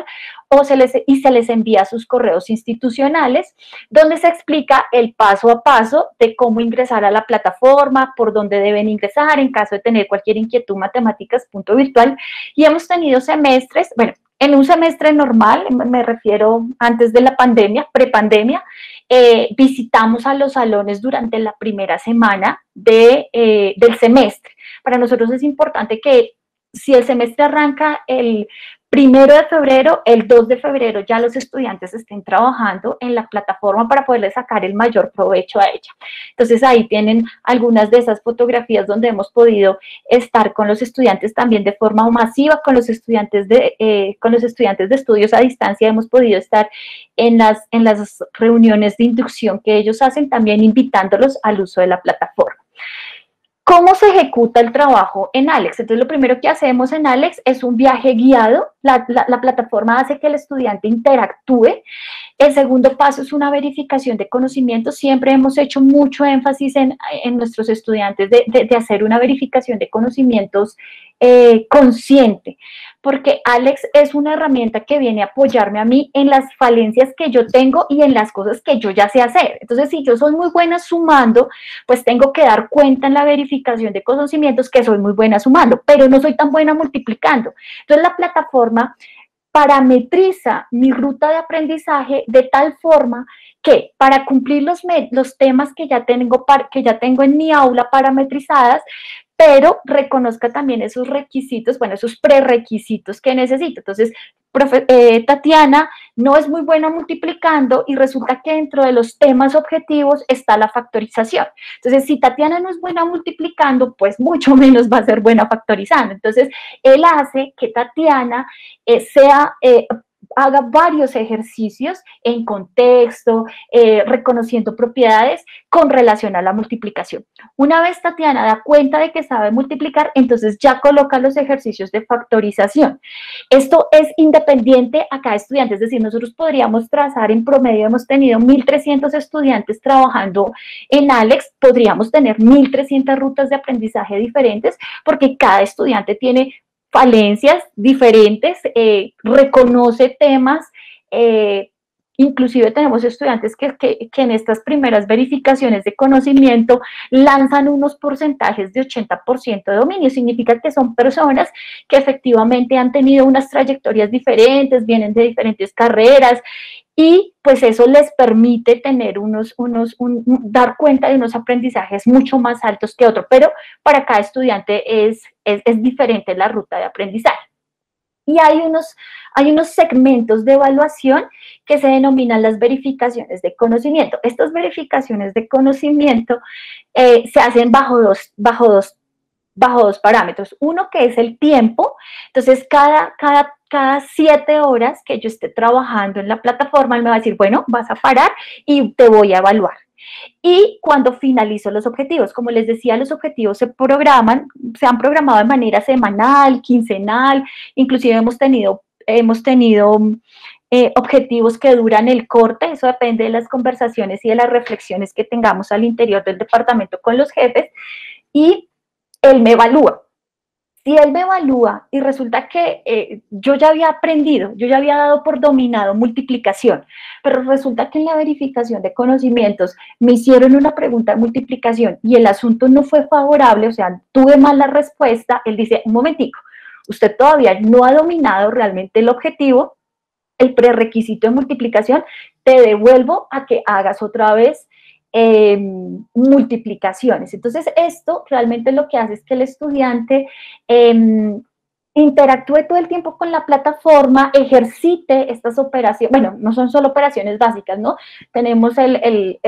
y se les envía a sus correos institucionales, donde se explica el paso a paso de cómo ingresar a la plataforma, por dónde deben ingresar en caso de tener cualquier inquietud, matemáticas.virtual. Y hemos tenido semestres, bueno, en un semestre normal, me refiero antes de la pandemia, prepandemia, visitamos a los salones durante la primera semana del semestre. Para nosotros es importante que si el semestre arranca el 1 de febrero, el 2 de febrero ya los estudiantes estén trabajando en la plataforma para poderle sacar el mayor provecho a ella. Entonces ahí tienen algunas de esas fotografías donde hemos podido estar con los estudiantes también de forma masiva, con los estudiantes de estudios a distancia. Hemos podido estar en las reuniones de inducción que ellos hacen, también invitándolos al uso de la plataforma. ¿Cómo se ejecuta el trabajo en ALEX? Entonces, lo primero que hacemos en ALEX es un viaje guiado. La plataforma hace que el estudiante interactúe. El segundo paso es una verificación de conocimientos. Siempre hemos hecho mucho énfasis en nuestros estudiantes de hacer una verificación de conocimientos consciente, porque ALEX es una herramienta que viene a apoyarme a mí en las falencias que yo tengo y en las cosas que yo ya sé hacer. Entonces, si yo soy muy buena sumando, pues tengo que dar cuenta en la verificación de conocimientos que soy muy buena sumando, pero no soy tan buena multiplicando. Entonces, la plataforma parametriza mi ruta de aprendizaje de tal forma que para cumplir los temas que ya tengo en mi aula parametrizadas, pero reconozca también esos requisitos, bueno, esos prerequisitos que necesito. Entonces, Tatiana no es muy buena multiplicando, y resulta que dentro de los temas objetivos está la factorización. Entonces, si Tatiana no es buena multiplicando, pues mucho menos va a ser buena factorizando. Entonces, él hace que Tatiana haga varios ejercicios en contexto, reconociendo propiedades con relación a la multiplicación. Una vez Tatiana da cuenta de que sabe multiplicar, entonces ya coloca los ejercicios de factorización. Esto es independiente a cada estudiante, es decir, nosotros podríamos trazar en promedio, hemos tenido 1.300 estudiantes trabajando en ALEX, podríamos tener 1.300 rutas de aprendizaje diferentes, porque cada estudiante tiene falencias diferentes, reconoce temas, inclusive tenemos estudiantes que en estas primeras verificaciones de conocimiento lanzan unos porcentajes de 80% de dominio. Significa que son personas que efectivamente han tenido unas trayectorias diferentes, vienen de diferentes carreras, y pues eso les permite tener dar cuenta de unos aprendizajes mucho más altos que otros, pero para cada estudiante es diferente la ruta de aprendizaje. Y hay unos segmentos de evaluación que se denominan las verificaciones de conocimiento. Estas verificaciones de conocimiento se hacen bajo dos parámetros. Uno que es el tiempo. Entonces, cada 7 horas que yo esté trabajando en la plataforma, él me va a decir, bueno, vas a parar y te voy a evaluar. Y cuando finalizo los objetivos, como les decía, los objetivos se han programado de manera semanal, quincenal, inclusive hemos tenido objetivos que duran el corte, eso depende de las conversaciones y de las reflexiones que tengamos al interior del departamento con los jefes, y él me evalúa. Si él me evalúa y resulta que yo ya había aprendido, yo ya había dado por dominado multiplicación, pero resulta que en la verificación de conocimientos me hicieron una pregunta de multiplicación y el asunto no fue favorable, o sea, tuve mala respuesta, él dice, un momentico, usted todavía no ha dominado realmente el objetivo, el prerequisito de multiplicación, te devuelvo a que hagas otra vez multiplicaciones. Entonces, esto realmente lo que hace es que el estudiante interactúe todo el tiempo con la plataforma, ejercite estas operaciones, bueno, no son solo operaciones básicas, ¿no? Tenemos el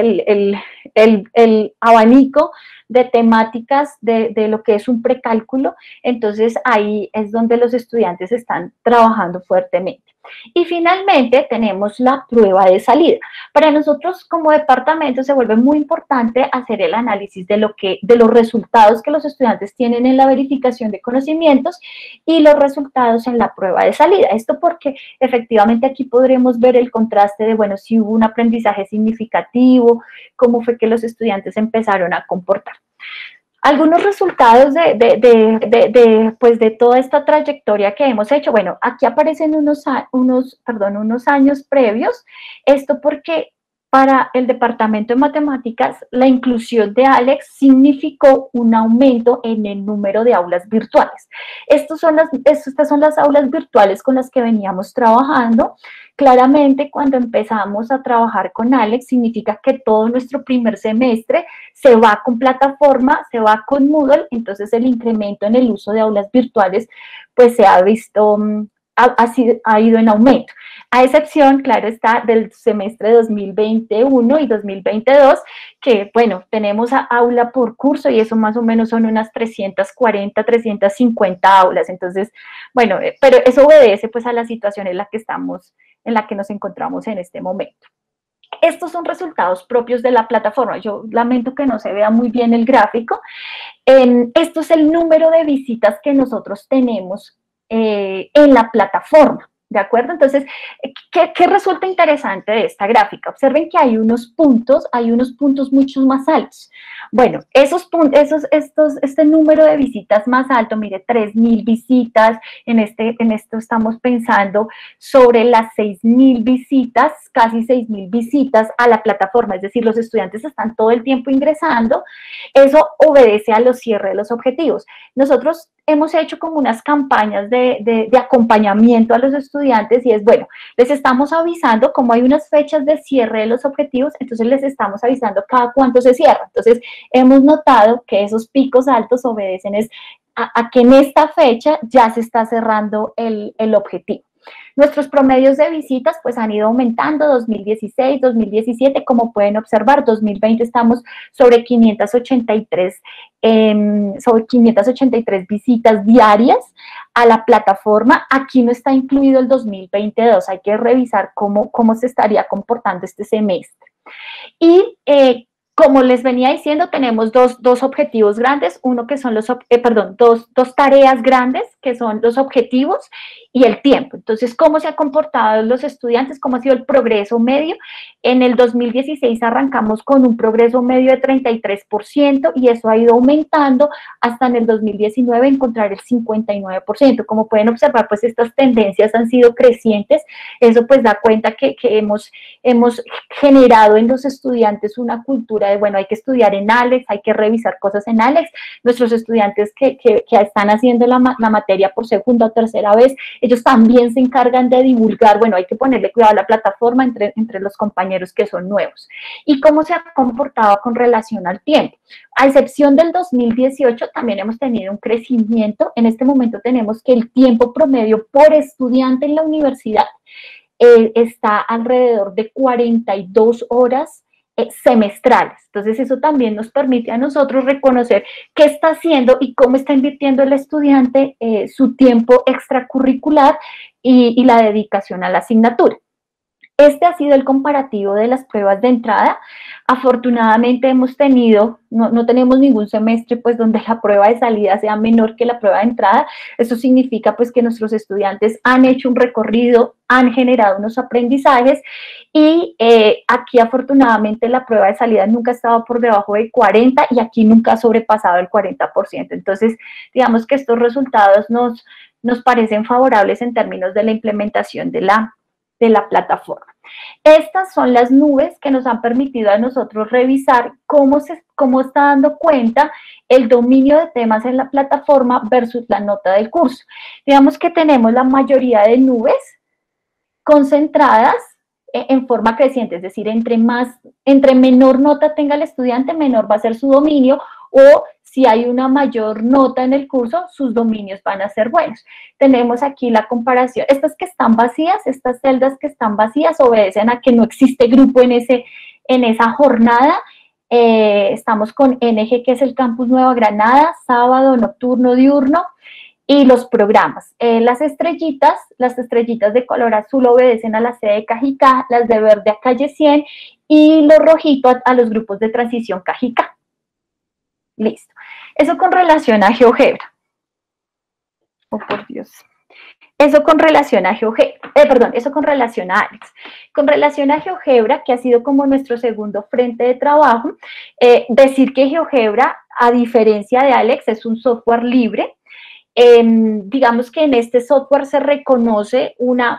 abanico de temáticas de lo que es un precálculo, entonces ahí es donde los estudiantes están trabajando fuertemente. Y finalmente tenemos la prueba de salida. Para nosotros como departamento se vuelve muy importante hacer el análisis de los resultados que los estudiantes tienen en la verificación de conocimientos y los resultados en la prueba de salida. Esto porque efectivamente aquí podremos ver el contraste de, bueno, si hubo un aprendizaje significativo, cómo fue que los estudiantes empezaron a comportar. Algunos resultados de toda esta trayectoria que hemos hecho, bueno, aquí aparecen unos años previos, esto porque para el departamento de matemáticas la inclusión de Alex significó un aumento en el número de aulas virtuales. Estas son las aulas virtuales con las que veníamos trabajando. Claramente, cuando empezamos a trabajar con Alex, significa que todo nuestro primer semestre se va con plataforma, se va con Moodle, entonces el incremento en el uso de aulas virtuales pues se ha visto, ha ido en aumento. A excepción, claro está, del semestre 2021 y 2022, que, bueno, tenemos aula por curso y eso más o menos son unas 340, 350 aulas. Entonces, bueno, pero eso obedece pues a la situación en la que nos encontramos en este momento. Estos son resultados propios de la plataforma. Yo lamento que no se vea muy bien el gráfico. Esto es el número de visitas que nosotros tenemos en la plataforma. ¿De acuerdo? Entonces, ¿qué resulta interesante de esta gráfica? Observen que hay unos puntos mucho más altos. Bueno, este número de visitas más alto, mire, 3.000 visitas, en esto estamos pensando sobre las 6.000 visitas, casi 6.000 visitas a la plataforma, es decir, los estudiantes están todo el tiempo ingresando, eso obedece a los cierres de los objetivos. Nosotros hemos hecho como unas campañas de acompañamiento a los estudiantes y es, bueno, les estamos avisando, como hay unas fechas de cierre de los objetivos, entonces les estamos avisando cada cuánto se cierra. Entonces, hemos notado que esos picos altos obedecen a que en esta fecha ya se está cerrando el objetivo. Nuestros promedios de visitas pues han ido aumentando, 2016, 2017, como pueden observar, 2020 estamos sobre 583 visitas diarias a la plataforma. Aquí no está incluido el 2022, hay que revisar cómo se estaría comportando este semestre. Y como les venía diciendo, tenemos dos objetivos grandes, uno que son dos tareas grandes, que son los objetivos y el tiempo. Entonces, ¿cómo se han comportado los estudiantes? ¿Cómo ha sido el progreso medio? En el 2016 arrancamos con un progreso medio de 33% y eso ha ido aumentando hasta en el 2019 encontrar el 59%. Como pueden observar, pues estas tendencias han sido crecientes. Eso pues da cuenta que hemos generado en los estudiantes una cultura de, bueno, hay que estudiar en Alex, hay que revisar cosas en Alex. Nuestros estudiantes que están haciendo la materia por segunda o tercera vez ellos también se encargan de divulgar, bueno, hay que ponerle cuidado a la plataforma entre los compañeros que son nuevos. ¿Y cómo se ha comportado con relación al tiempo? A excepción del 2018, también hemos tenido un crecimiento. En este momento tenemos que el tiempo promedio por estudiante en la universidad está alrededor de 42 horas semestrales. Entonces eso también nos permite a nosotros reconocer qué está haciendo y cómo está invirtiendo el estudiante su tiempo extracurricular y la dedicación a la asignatura. Este ha sido el comparativo de las pruebas de entrada. Afortunadamente hemos tenido, no tenemos ningún semestre pues donde la prueba de salida sea menor que la prueba de entrada. Eso significa pues que nuestros estudiantes han hecho un recorrido, han generado unos aprendizajes y aquí afortunadamente la prueba de salida nunca ha estado por debajo de 40 y aquí nunca ha sobrepasado el 40%. Entonces digamos que estos resultados nos parecen favorables en términos de la implementación de la plataforma. Estas son las nubes que nos han permitido a nosotros revisar cómo está dando cuenta el dominio de temas en la plataforma versus la nota del curso. Digamos que tenemos la mayoría de nubes concentradas en forma creciente, es decir, entre menor nota tenga el estudiante, menor va a ser su dominio, o si hay una mayor nota en el curso, sus dominios van a ser buenos. Tenemos aquí la comparación. Estas que están vacías, estas celdas que están vacías, obedecen a que no existe grupo en esa jornada. Estamos con NG, que es el Campus Nueva Granada, sábado, nocturno, diurno, y los programas. Las estrellitas de color azul obedecen a la sede de Cajicá, las de verde a Calle 100, y los rojitos a los grupos de transición Cajicá. Listo. Eso con relación a GeoGebra. Oh, por Dios. Eso con relación a eso con relación a Alex. Con relación a GeoGebra, que ha sido como nuestro segundo frente de trabajo, decir que GeoGebra, a diferencia de Alex, es un software libre. Digamos que en este software se reconoce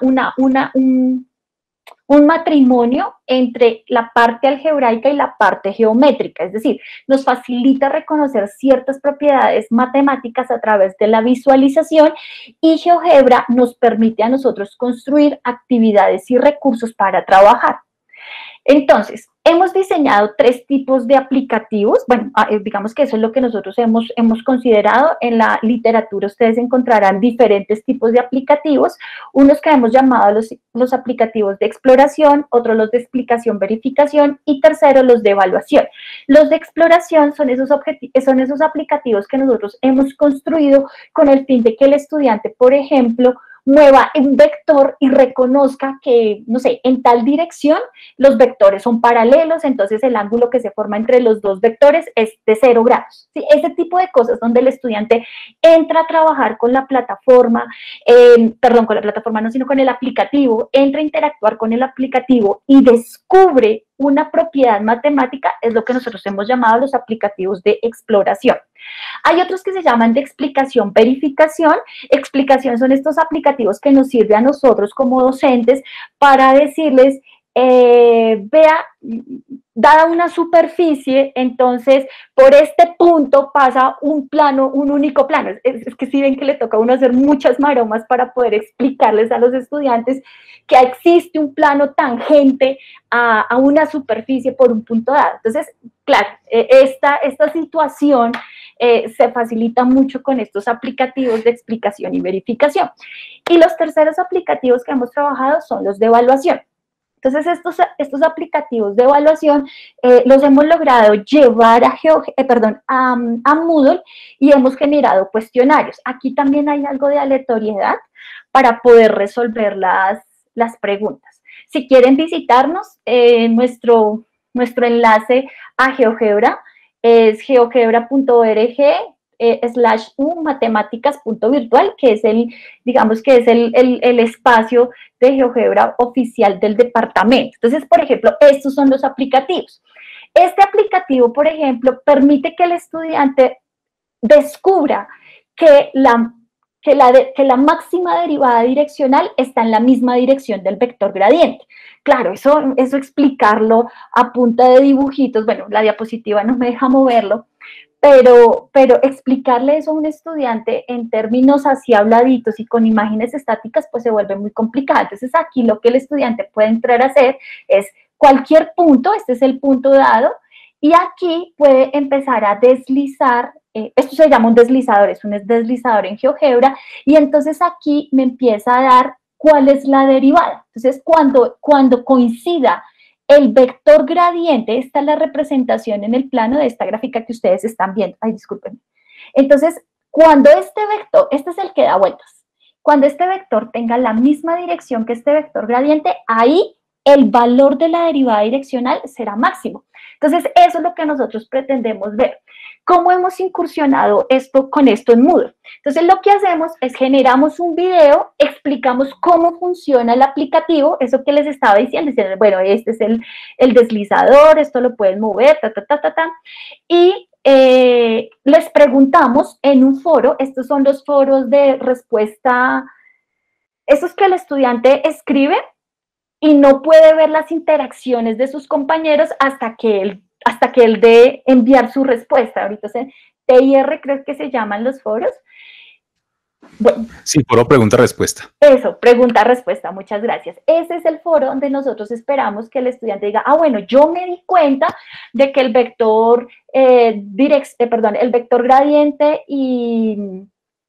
un matrimonio entre la parte algebraica y la parte geométrica, es decir, nos facilita reconocer ciertas propiedades matemáticas a través de la visualización, y GeoGebra nos permite a nosotros construir actividades y recursos para trabajar. Entonces, hemos diseñado 3 tipos de aplicativos. Bueno, digamos que eso es lo que nosotros hemos considerado. En la literatura ustedes encontrarán diferentes tipos de aplicativos, unos que hemos llamado los aplicativos de exploración, otros los de explicación, verificación, y tercero los de evaluación. Los de exploración son esos aplicativos que nosotros hemos construido con el fin de que el estudiante, por ejemplo, mueva un vector y reconozca que, no sé, en tal dirección los vectores son paralelos, entonces el ángulo que se forma entre los dos vectores es de 0 grados. ¿Sí? Ese tipo de cosas donde el estudiante entra a trabajar con la plataforma, con la plataforma no, sino con el aplicativo, entra a interactuar con el aplicativo y descubre una propiedad matemática, es lo que nosotros hemos llamado los aplicativos de exploración. Hay otros que se llaman de explicación, verificación. Explicación son estos aplicativos que nos sirven a nosotros como docentes para decirles, vea, dada una superficie, entonces por este punto pasa un único plano. Es que si ven que le toca a uno hacer muchas maromas para poder explicarles a los estudiantes que existe un plano tangente a una superficie por un punto dado. Entonces, claro, esta situación se facilita mucho con estos aplicativos de explicación y verificación. Y los terceros aplicativos que hemos trabajado son los de evaluación. Entonces, estos aplicativos de evaluación los hemos logrado llevar a Moodle, y hemos generado cuestionarios. Aquí también hay algo de aleatoriedad para poder resolver las preguntas. Si quieren visitarnos, nuestro enlace a GeoGebra es geogebra.org/matemáticas.virtual, que es digamos que es el espacio de GeoGebra oficial del departamento. Entonces, por ejemplo, estos son los aplicativos. Este aplicativo, por ejemplo, permite que el estudiante descubra que la máxima derivada direccional está en la misma dirección del vector gradiente. Claro, eso explicarlo a punta de dibujitos, bueno, la diapositiva no me deja moverlo, pero explicarle eso a un estudiante en términos así habladitos y con imágenes estáticas, pues se vuelve muy complicado. Entonces aquí lo que el estudiante puede entrar a hacer es cualquier punto, este es el punto dado, y aquí puede empezar a deslizar, esto se llama un deslizador, es un deslizador en GeoGebra, y entonces aquí me empieza a dar cuál es la derivada. Entonces cuando coincida el vector gradiente, esta es la representación en el plano de esta gráfica que ustedes están viendo. Ay, disculpen. Entonces, cuando este vector, este es el que da vueltas, cuando este vector tenga la misma dirección que este vector gradiente, ahí el valor de la derivada direccional será máximo. Entonces, eso es lo que nosotros pretendemos ver. ¿Cómo hemos incursionado con esto en Moodle? Entonces, lo que hacemos es generamos un video, explicamos cómo funciona el aplicativo, eso que les estaba diciendo, bueno, este es el deslizador, esto lo pueden mover, y les preguntamos en un foro, estos son los foros de respuesta, esos que el estudiante escribe y no puede ver las interacciones de sus compañeros hasta que él dé enviar su respuesta. Ahorita TIR creo que se llaman los foros. Bueno, sí, foro pregunta-respuesta. Eso, pregunta-respuesta, muchas gracias. Ese es el foro donde nosotros esperamos que el estudiante diga, bueno, yo me di cuenta de que el vector, el vector gradiente y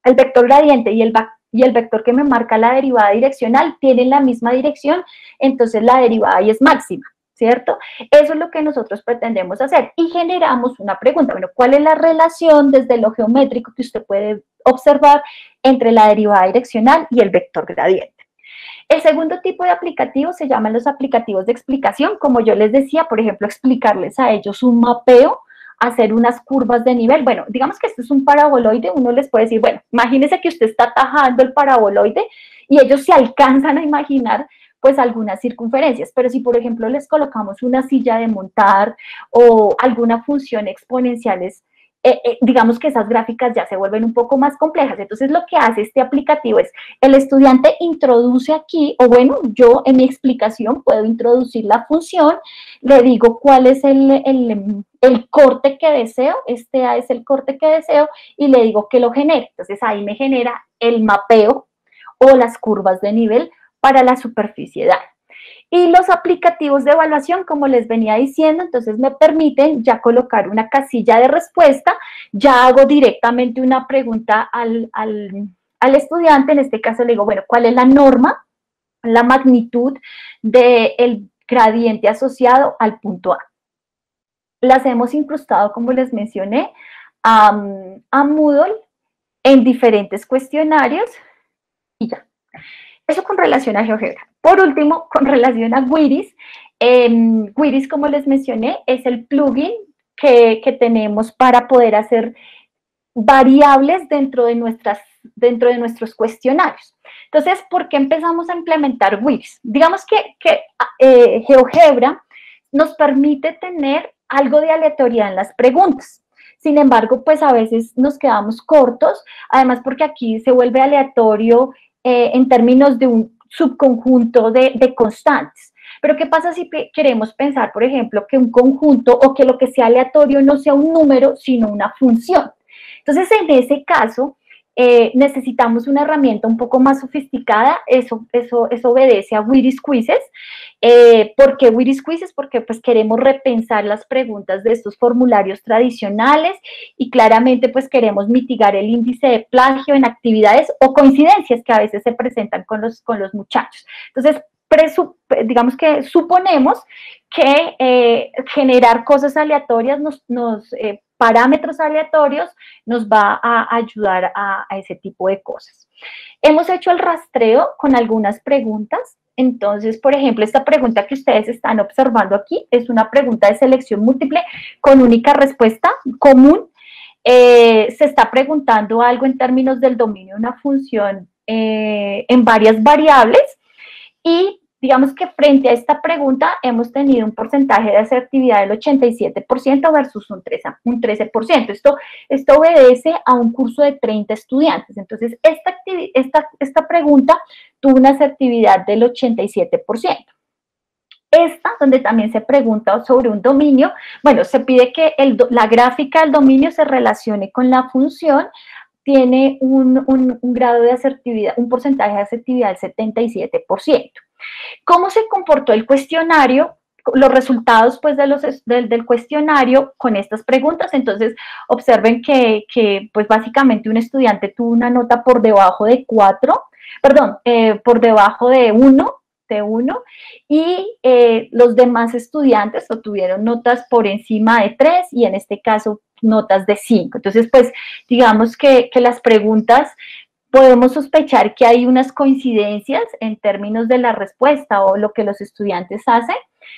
el vector que me marca la derivada direccional tienen la misma dirección, entonces la derivada ahí es máxima, ¿cierto? Eso es lo que nosotros pretendemos hacer y generamos una pregunta, bueno, ¿cuál es la relación desde lo geométrico que usted puede observar entre la derivada direccional y el vector gradiente? El segundo tipo de aplicativos se llaman los aplicativos de explicación, como yo les decía, por ejemplo, explicarles a ellos un mapeo, hacer unas curvas de nivel. Bueno, digamos que esto es un paraboloide, uno les puede decir, bueno, imagínese que usted está tajando el paraboloide y ellos se alcanzan a imaginar pues algunas circunferencias, pero si por ejemplo les colocamos una silla de montar o alguna función exponenciales, digamos que esas gráficas ya se vuelven un poco más complejas. Entonces lo que hace este aplicativo es, el estudiante introduce aquí, o bueno, yo en mi explicación puedo introducir la función, le digo cuál es el corte que deseo, este A es el corte que deseo, y le digo que lo genere. Entonces ahí me genera el mapeo o las curvas de nivel para la superficie dada. Y los aplicativos de evaluación, como les venía diciendo, entonces me permiten ya colocar una casilla de respuesta, ya hago directamente una pregunta al estudiante, en este caso le digo, bueno, ¿cuál es la norma, la magnitud del gradiente asociado al punto A? Las hemos incrustado, como les mencioné, a Moodle en diferentes cuestionarios y ya. Eso con relación a GeoGebra. Por último, con relación a Wittiz, Wittiz, como les mencioné, es el plugin que tenemos para poder hacer variables dentro de nuestros cuestionarios. Entonces, ¿por qué empezamos a implementar Wittiz? Digamos que GeoGebra nos permite tener algo de aleatoriedad en las preguntas. Sin embargo, pues a veces nos quedamos cortos, además porque aquí se vuelve aleatorio en términos de un subconjunto de constantes. Pero ¿qué pasa si queremos pensar, por ejemplo, que un conjunto o que lo que sea aleatorio no sea un número, sino una función? Entonces, en ese caso, necesitamos una herramienta un poco más sofisticada, eso obedece a Wittiz Quizzes. ¿Por qué Wittiz Quizzes? Porque pues queremos repensar las preguntas de estos formularios tradicionales y claramente pues queremos mitigar el índice de plagio en actividades o coincidencias que a veces se presentan con los muchachos. Entonces, digamos que suponemos que generar cosas aleatorias parámetros aleatorios nos va a ayudar a ese tipo de cosas. Hemos hecho el rastreo con algunas preguntas. Entonces, por ejemplo, esta pregunta que ustedes están observando aquí es una pregunta de selección múltiple con única respuesta común. Se está preguntando algo en términos del dominio de una función en varias variables y digamos que frente a esta pregunta hemos tenido un porcentaje de asertividad del 87% versus un 13%. Esto obedece a un curso de 30 estudiantes. Entonces, esta pregunta tuvo una asertividad del 87%. esta, donde también se pregunta sobre un dominio, bueno, se pide que la gráfica del dominio se relacione con la función, tiene un grado de asertividad, un porcentaje de asertividad del 77%. ¿Cómo se comportó el cuestionario? Los resultados pues del cuestionario con estas preguntas. Entonces observen que pues básicamente un estudiante tuvo una nota por debajo de 4, perdón, por debajo de 1, y los demás estudiantes obtuvieron notas por encima de 3 y en este caso notas de 5. Entonces pues digamos que las preguntas podemos sospechar que hay unas coincidencias en términos de la respuesta o lo que los estudiantes hacen.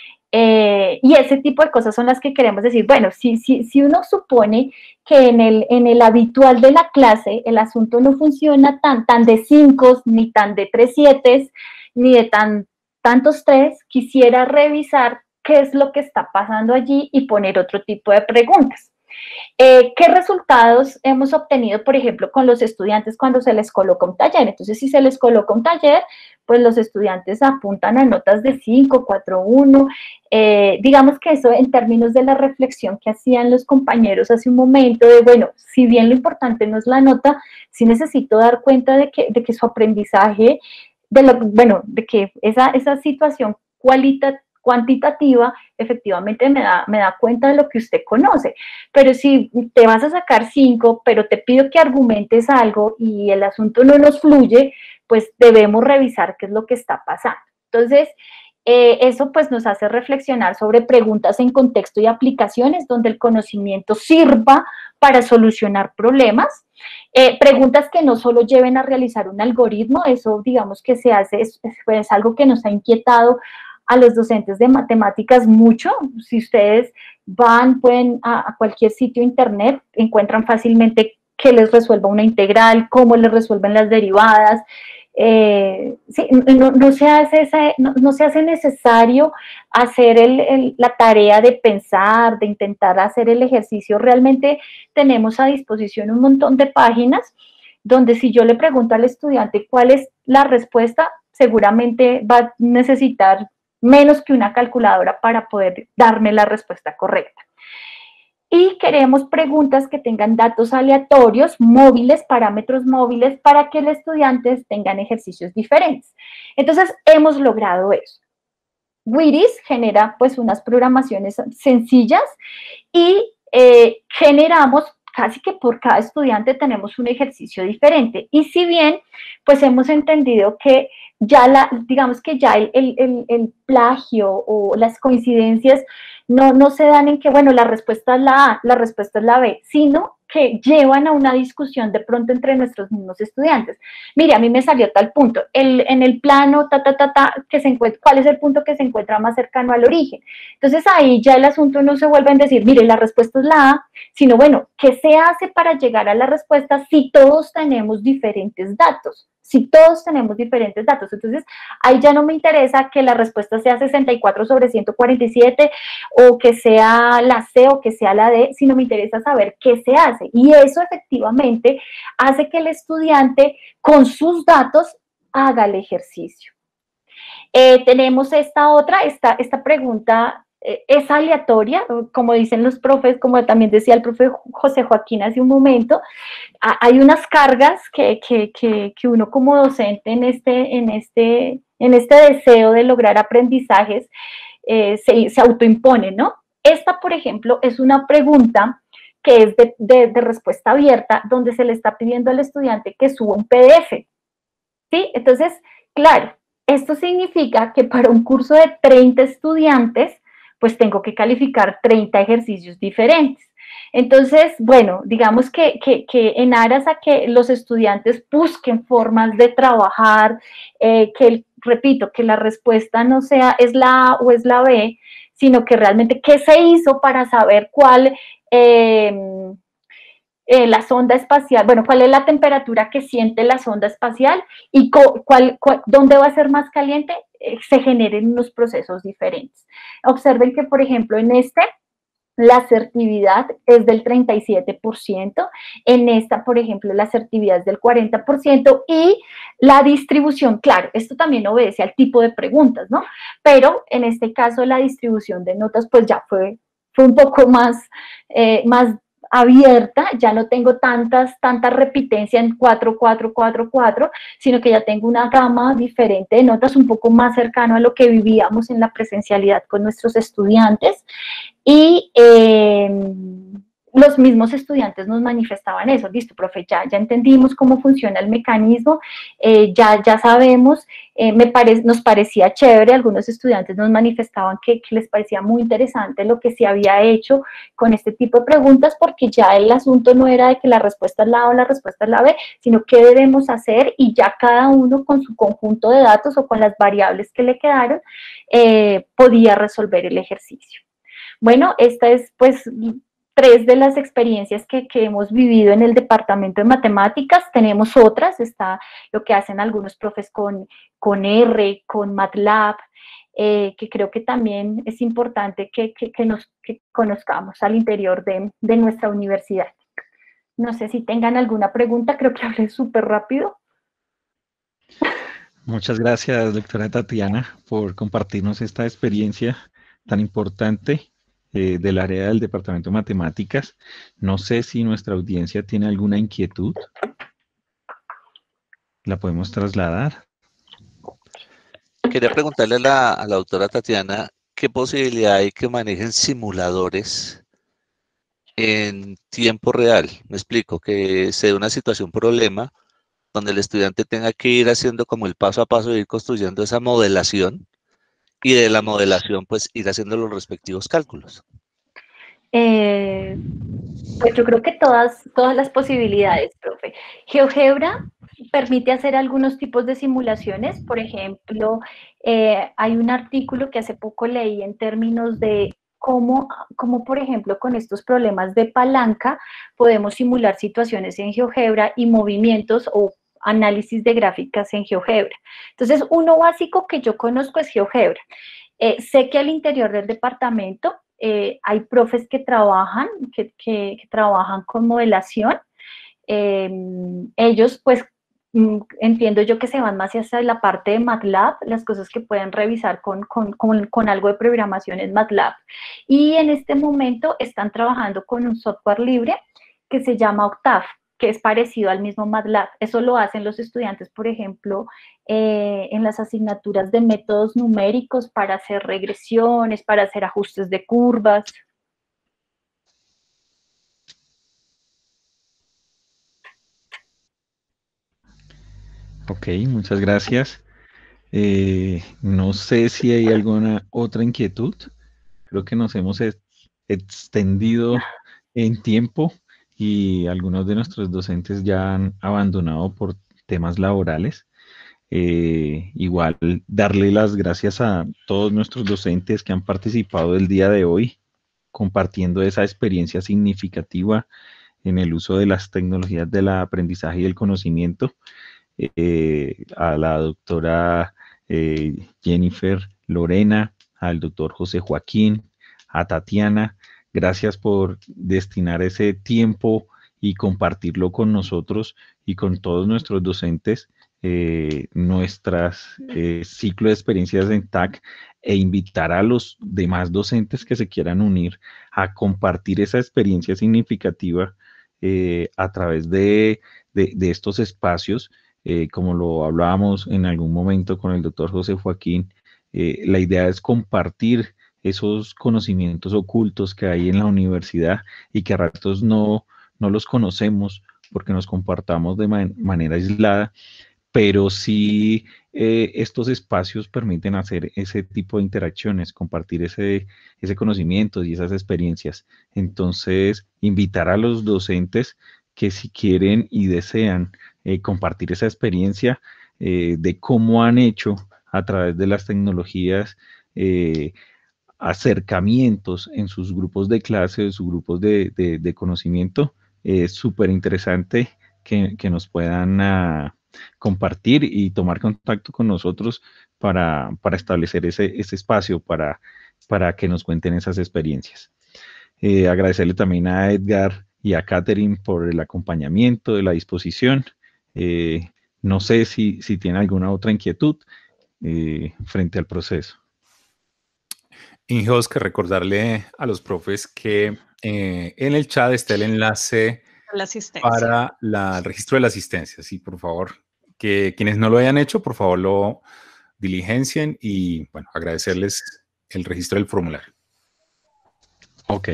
Y ese tipo de cosas son las que queremos decir. Bueno, si uno supone que en el habitual de la clase el asunto no funciona tan de 5, ni tan de 3 7, ni de tantos 3, quisiera revisar qué es lo que está pasando allí y poner otro tipo de preguntas. ¿Qué resultados hemos obtenido, por ejemplo, con los estudiantes cuando se les coloca un taller? Entonces, si se les coloca un taller, pues los estudiantes apuntan a notas de 5, 4, 1. Digamos que eso en términos de la reflexión que hacían los compañeros hace un momento, de bueno, si bien lo importante no es la nota, sí necesito dar cuenta de que su aprendizaje, de que esa situación cuantitativa, efectivamente me da cuenta de lo que usted conoce. Pero si te vas a sacar 5, pero te pido que argumentes algo y el asunto no nos fluye, pues debemos revisar qué es lo que está pasando. Entonces, eso pues nos hace reflexionar sobre preguntas en contexto y aplicaciones donde el conocimiento sirva para solucionar problemas. Preguntas que no solo lleven a realizar un algoritmo, eso digamos que se hace, es algo que nos ha inquietado a los docentes de matemáticas mucho. Si ustedes pueden a cualquier sitio de internet, encuentran fácilmente que les resuelva una integral, cómo les resuelven las derivadas. Sí, no se hace necesario hacer la tarea de pensar, de intentar hacer el ejercicio. Realmente tenemos a disposición un montón de páginas donde si yo le pregunto al estudiante cuál es la respuesta, seguramente va a necesitar menos que una calculadora para poder darme la respuesta correcta. Y queremos preguntas que tengan datos aleatorios, móviles, parámetros móviles, para que los estudiantes tengan ejercicios diferentes. Entonces, hemos logrado eso. Wheaties genera pues unas programaciones sencillas y generamos casi que por cada estudiante tenemos un ejercicio diferente. Y si bien, pues hemos entendido que ya digamos que ya el plagio o las coincidencias no se dan en que, bueno, la respuesta es la A, la respuesta es la B, sino que llevan a una discusión de pronto entre nuestros mismos estudiantes. Mire, a mí me salió tal punto, en el plano, que se encuentra, ¿cuál es el punto que se encuentra más cercano al origen? Entonces ahí ya el asunto no se vuelve a decir, mire, la respuesta es la A, sino bueno, ¿qué se hace para llegar a la respuesta si todos tenemos diferentes datos? Si todos tenemos diferentes datos. Entonces, ahí ya no me interesa que la respuesta sea 64 sobre 147 o que sea la C o que sea la D, sino me interesa saber qué se hace. Y eso efectivamente hace que el estudiante con sus datos haga el ejercicio. Tenemos esta pregunta. Es aleatoria, como dicen los profes, como también decía el profe José Joaquín hace un momento. Hay unas cargas que uno como docente en este deseo de lograr aprendizajes se autoimpone, ¿no? Esta, por ejemplo, es una pregunta que es de respuesta abierta, donde se le está pidiendo al estudiante que suba un PDF, ¿sí? Entonces, claro, esto significa que para un curso de 30 estudiantes, pues tengo que calificar 30 ejercicios diferentes. Entonces, bueno, digamos que en aras a que los estudiantes busquen formas de trabajar, repito, que la respuesta no sea es la A o es la B, sino que realmente qué se hizo para saber cuál la sonda espacial, bueno, cuál es la temperatura que siente la sonda espacial y dónde va a ser más caliente, se generen unos procesos diferentes. Observen que, por ejemplo, en la asertividad es del 37%, en esta, por ejemplo, la asertividad es del 40% y la distribución, claro, esto también obedece al tipo de preguntas, ¿no? Pero en este caso la distribución de notas pues ya fue un poco más abierta, ya no tengo tanta repitencia en 4, 4, 4, 4, sino que ya tengo una gama diferente de notas un poco más cercano a lo que vivíamos en la presencialidad con nuestros estudiantes. Y los mismos estudiantes nos manifestaban eso, listo, profe, ya entendimos cómo funciona el mecanismo, ya sabemos, nos parecía chévere, algunos estudiantes nos manifestaban que les parecía muy interesante lo que se había hecho con este tipo de preguntas, porque ya el asunto no era de que la respuesta es la A o la respuesta es la B, sino qué debemos hacer, y ya cada uno con su conjunto de datos o con las variables que le quedaron, podía resolver el ejercicio. Bueno, esta es pues 3 de las experiencias que hemos vivido en el departamento de matemáticas. Tenemos otras, está lo que hacen algunos profes con R, con MATLAB, que creo que también es importante que conozcamos al interior de nuestra universidad. No sé si tengan alguna pregunta, creo que hablé súper rápido. Muchas gracias, doctora Tatiana, por compartirnos esta experiencia tan importante del área del Departamento de Matemáticas. No sé si nuestra audiencia tiene alguna inquietud. ¿La podemos trasladar? Quería preguntarle a la doctora Tatiana qué posibilidad hay que manejen simuladores en tiempo real. Me explico, que se dé una situación problema donde el estudiante tenga que ir haciendo como el paso a paso de ir construyendo esa modelación, y de la modelación pues ir haciendo los respectivos cálculos. Pues yo creo que todas las posibilidades, profe. GeoGebra permite hacer algunos tipos de simulaciones. Por ejemplo, hay un artículo que hace poco leí en términos de cómo, por ejemplo, con estos problemas de palanca podemos simular situaciones en GeoGebra y movimientos o análisis de gráficas en GeoGebra. Entonces, uno básico que yo conozco es GeoGebra. Sé que al interior del departamento hay profes que trabajan con modelación. Ellos, pues, entiendo yo que se van más hacia la parte de MATLAB, las cosas que pueden revisar con algo de programación en MATLAB. Y en este momento están trabajando con un software libre que se llama Octave, que es parecido al mismo MATLAB. Eso lo hacen los estudiantes, por ejemplo, en las asignaturas de métodos numéricos para hacer regresiones, para hacer ajustes de curvas. Ok, muchas gracias. No sé si hay alguna otra inquietud. Creo que nos hemos extendido en tiempo y algunos de nuestros docentes ya han abandonado por temas laborales. Igual darle las gracias a todos nuestros docentes que han participado el día de hoy, compartiendo esa experiencia significativa en el uso de las tecnologías del aprendizaje y el conocimiento. A la doctora Jennifer Lorena, al doctor José Joaquín, a Tatiana, gracias por destinar ese tiempo y compartirlo con nosotros y con todos nuestros docentes, nuestras ciclo de experiencias en TAC, e invitar a los demás docentes que se quieran unir a compartir esa experiencia significativa a través de estos espacios. Como lo hablábamos en algún momento con el doctor José Joaquín, la idea es compartir esos conocimientos ocultos que hay en la universidad y que a ratos no los conocemos porque nos comportamos de manera aislada, pero sí estos espacios permiten hacer ese tipo de interacciones, compartir ese conocimiento y esas experiencias. Entonces, invitar a los docentes que si quieren y desean compartir esa experiencia de cómo han hecho a través de las tecnologías acercamientos en sus grupos de clase, sus grupos de conocimiento, es súper interesante que nos puedan compartir y tomar contacto con nosotros para establecer ese espacio para que nos cuenten esas experiencias. Agradecerle también a Edgar y a Catherine por el acompañamiento, de la disposición. No sé si tiene alguna otra inquietud frente al proceso. Inge, que recordarle a los profes que en el chat está el enlace para el registro de la asistencia. Sí, por favor, que quienes no lo hayan hecho, por favor lo diligencien y, bueno, agradecerles el registro del formulario. Ok.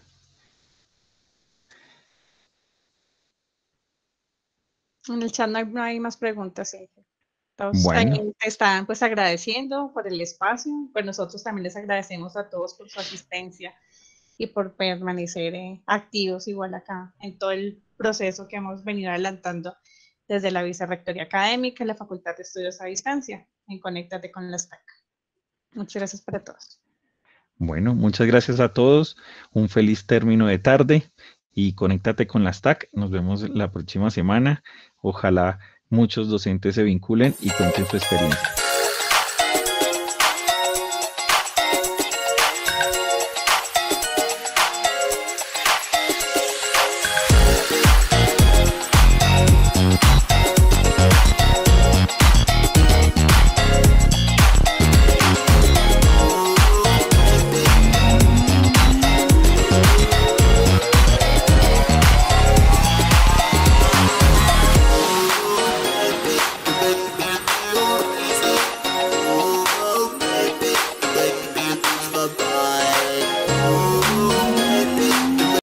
En el chat no hay más preguntas, sí. Todos Bueno. están pues agradeciendo por el espacio, pues nosotros también les agradecemos a todos por su asistencia y por permanecer activos igual acá en todo el proceso que hemos venido adelantando desde la Vicerrectoría Académica y la Facultad de Estudios a Distancia en Conéctate con las TAC. Muchas gracias para todos. Bueno, muchas gracias a todos. Un feliz término de tarde y conéctate con las TAC. Nos vemos la próxima semana. Ojalá muchos docentes se vinculen y cuenten su experiencia.